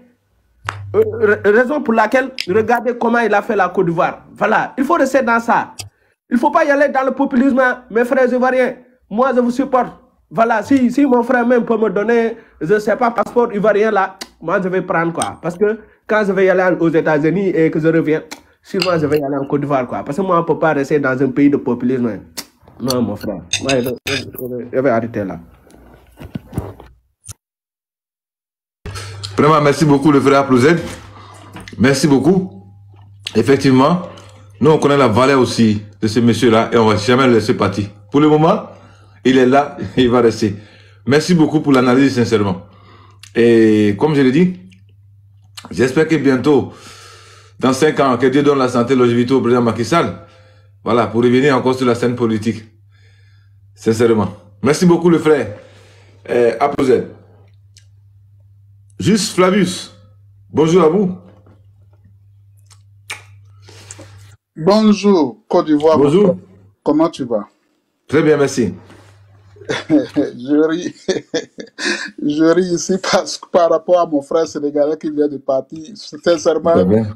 Raison pour laquelle, regardez comment il a fait la Côte d'Ivoire. Voilà. Il faut rester dans ça. Il ne faut pas y aller dans le populisme, mes frères ivoiriens. Moi, je vous supporte. Voilà. Si mon frère même peut me donner, je ne sais pas, passeport ivoirien là, moi, je vais prendre quoi. Parce que quand je vais y aller aux États-Unis et que je reviens, sûrement, je vais y aller en Côte d'Ivoire quoi. Parce que moi, on ne peut pas rester dans un pays de populisme. Non, mon frère. Moi, je vais arrêter là. Vraiment, merci beaucoup le frère Plouzet. Merci beaucoup. Effectivement, nous on connaît la valeur aussi de ce monsieur-là et on ne va jamais le laisser partir. Pour le moment, il est là et il va rester. Merci beaucoup pour l'analyse, sincèrement. Et comme je l'ai dit, j'espère que bientôt, dans 5 ans, que Dieu donne la santé, longévité au président Macky Sall. Voilà, pour revenir encore sur la scène politique. Sincèrement. Merci beaucoup, le frère. Applaudissements. Juste Flavius. Bonjour à vous. Bonjour, Côte d'Ivoire. Bonjour. Comment tu vas? Très bien, merci. Je ris. Je ris ici parce que par rapport à mon frère sénégalais qui vient de partir, sincèrement,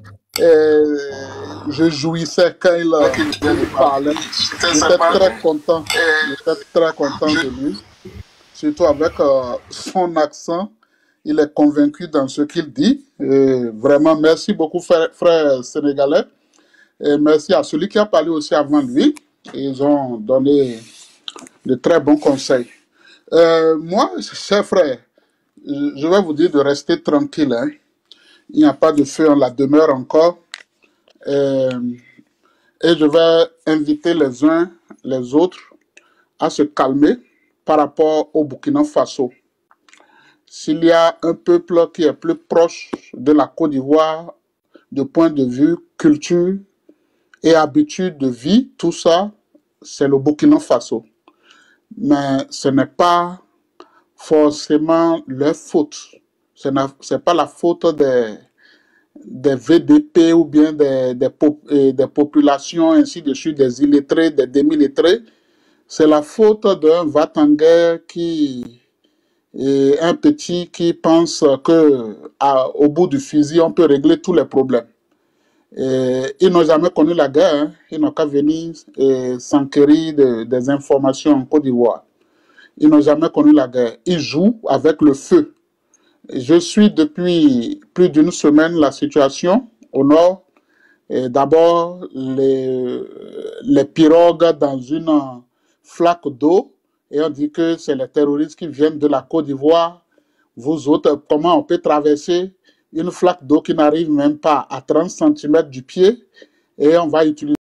je jouissais quand il parlait. J'étais très content. J'étais très content de lui. Surtout avec son accent. Il est convaincu dans ce qu'il dit. Et vraiment, merci beaucoup, frère sénégalais. Et merci à celui qui a parlé aussi avant lui. Ils ont donné de très bons conseils. Moi, chers frères, je vais vous dire de rester tranquille. Hein. Il n'y a pas de feu en la demeure encore. Et je vais inviter les uns les autres à se calmer par rapport au Burkina Faso. S'il y a un peuple qui est plus proche de la Côte d'Ivoire du point de vue culture et habitude de vie, tout ça, c'est le Burkina Faso. Mais ce n'est pas forcément leur faute. Ce n'est pas la faute des VDP ou bien des populations, ainsi de suite, des illettrés, des demi-lettrés. C'est la faute d'un va-t-en-guerre et un petit qui pense qu'au bout du fusil, on peut régler tous les problèmes. Ils n'ont jamais connu la guerre, hein. Ils n'ont qu'à venir s'enquérir des informations en Côte d'Ivoire. Ils n'ont jamais connu la guerre. Ils jouent avec le feu. Je suis depuis plus d'une semaine la situation au nord. D'abord, les pirogues dans une flaque d'eau. Et on dit que c'est les terroristes qui viennent de la Côte d'Ivoire. Vous autres, comment on peut traverser une flaque d'eau qui n'arrive même pas à 30 cm du pied et on va utiliser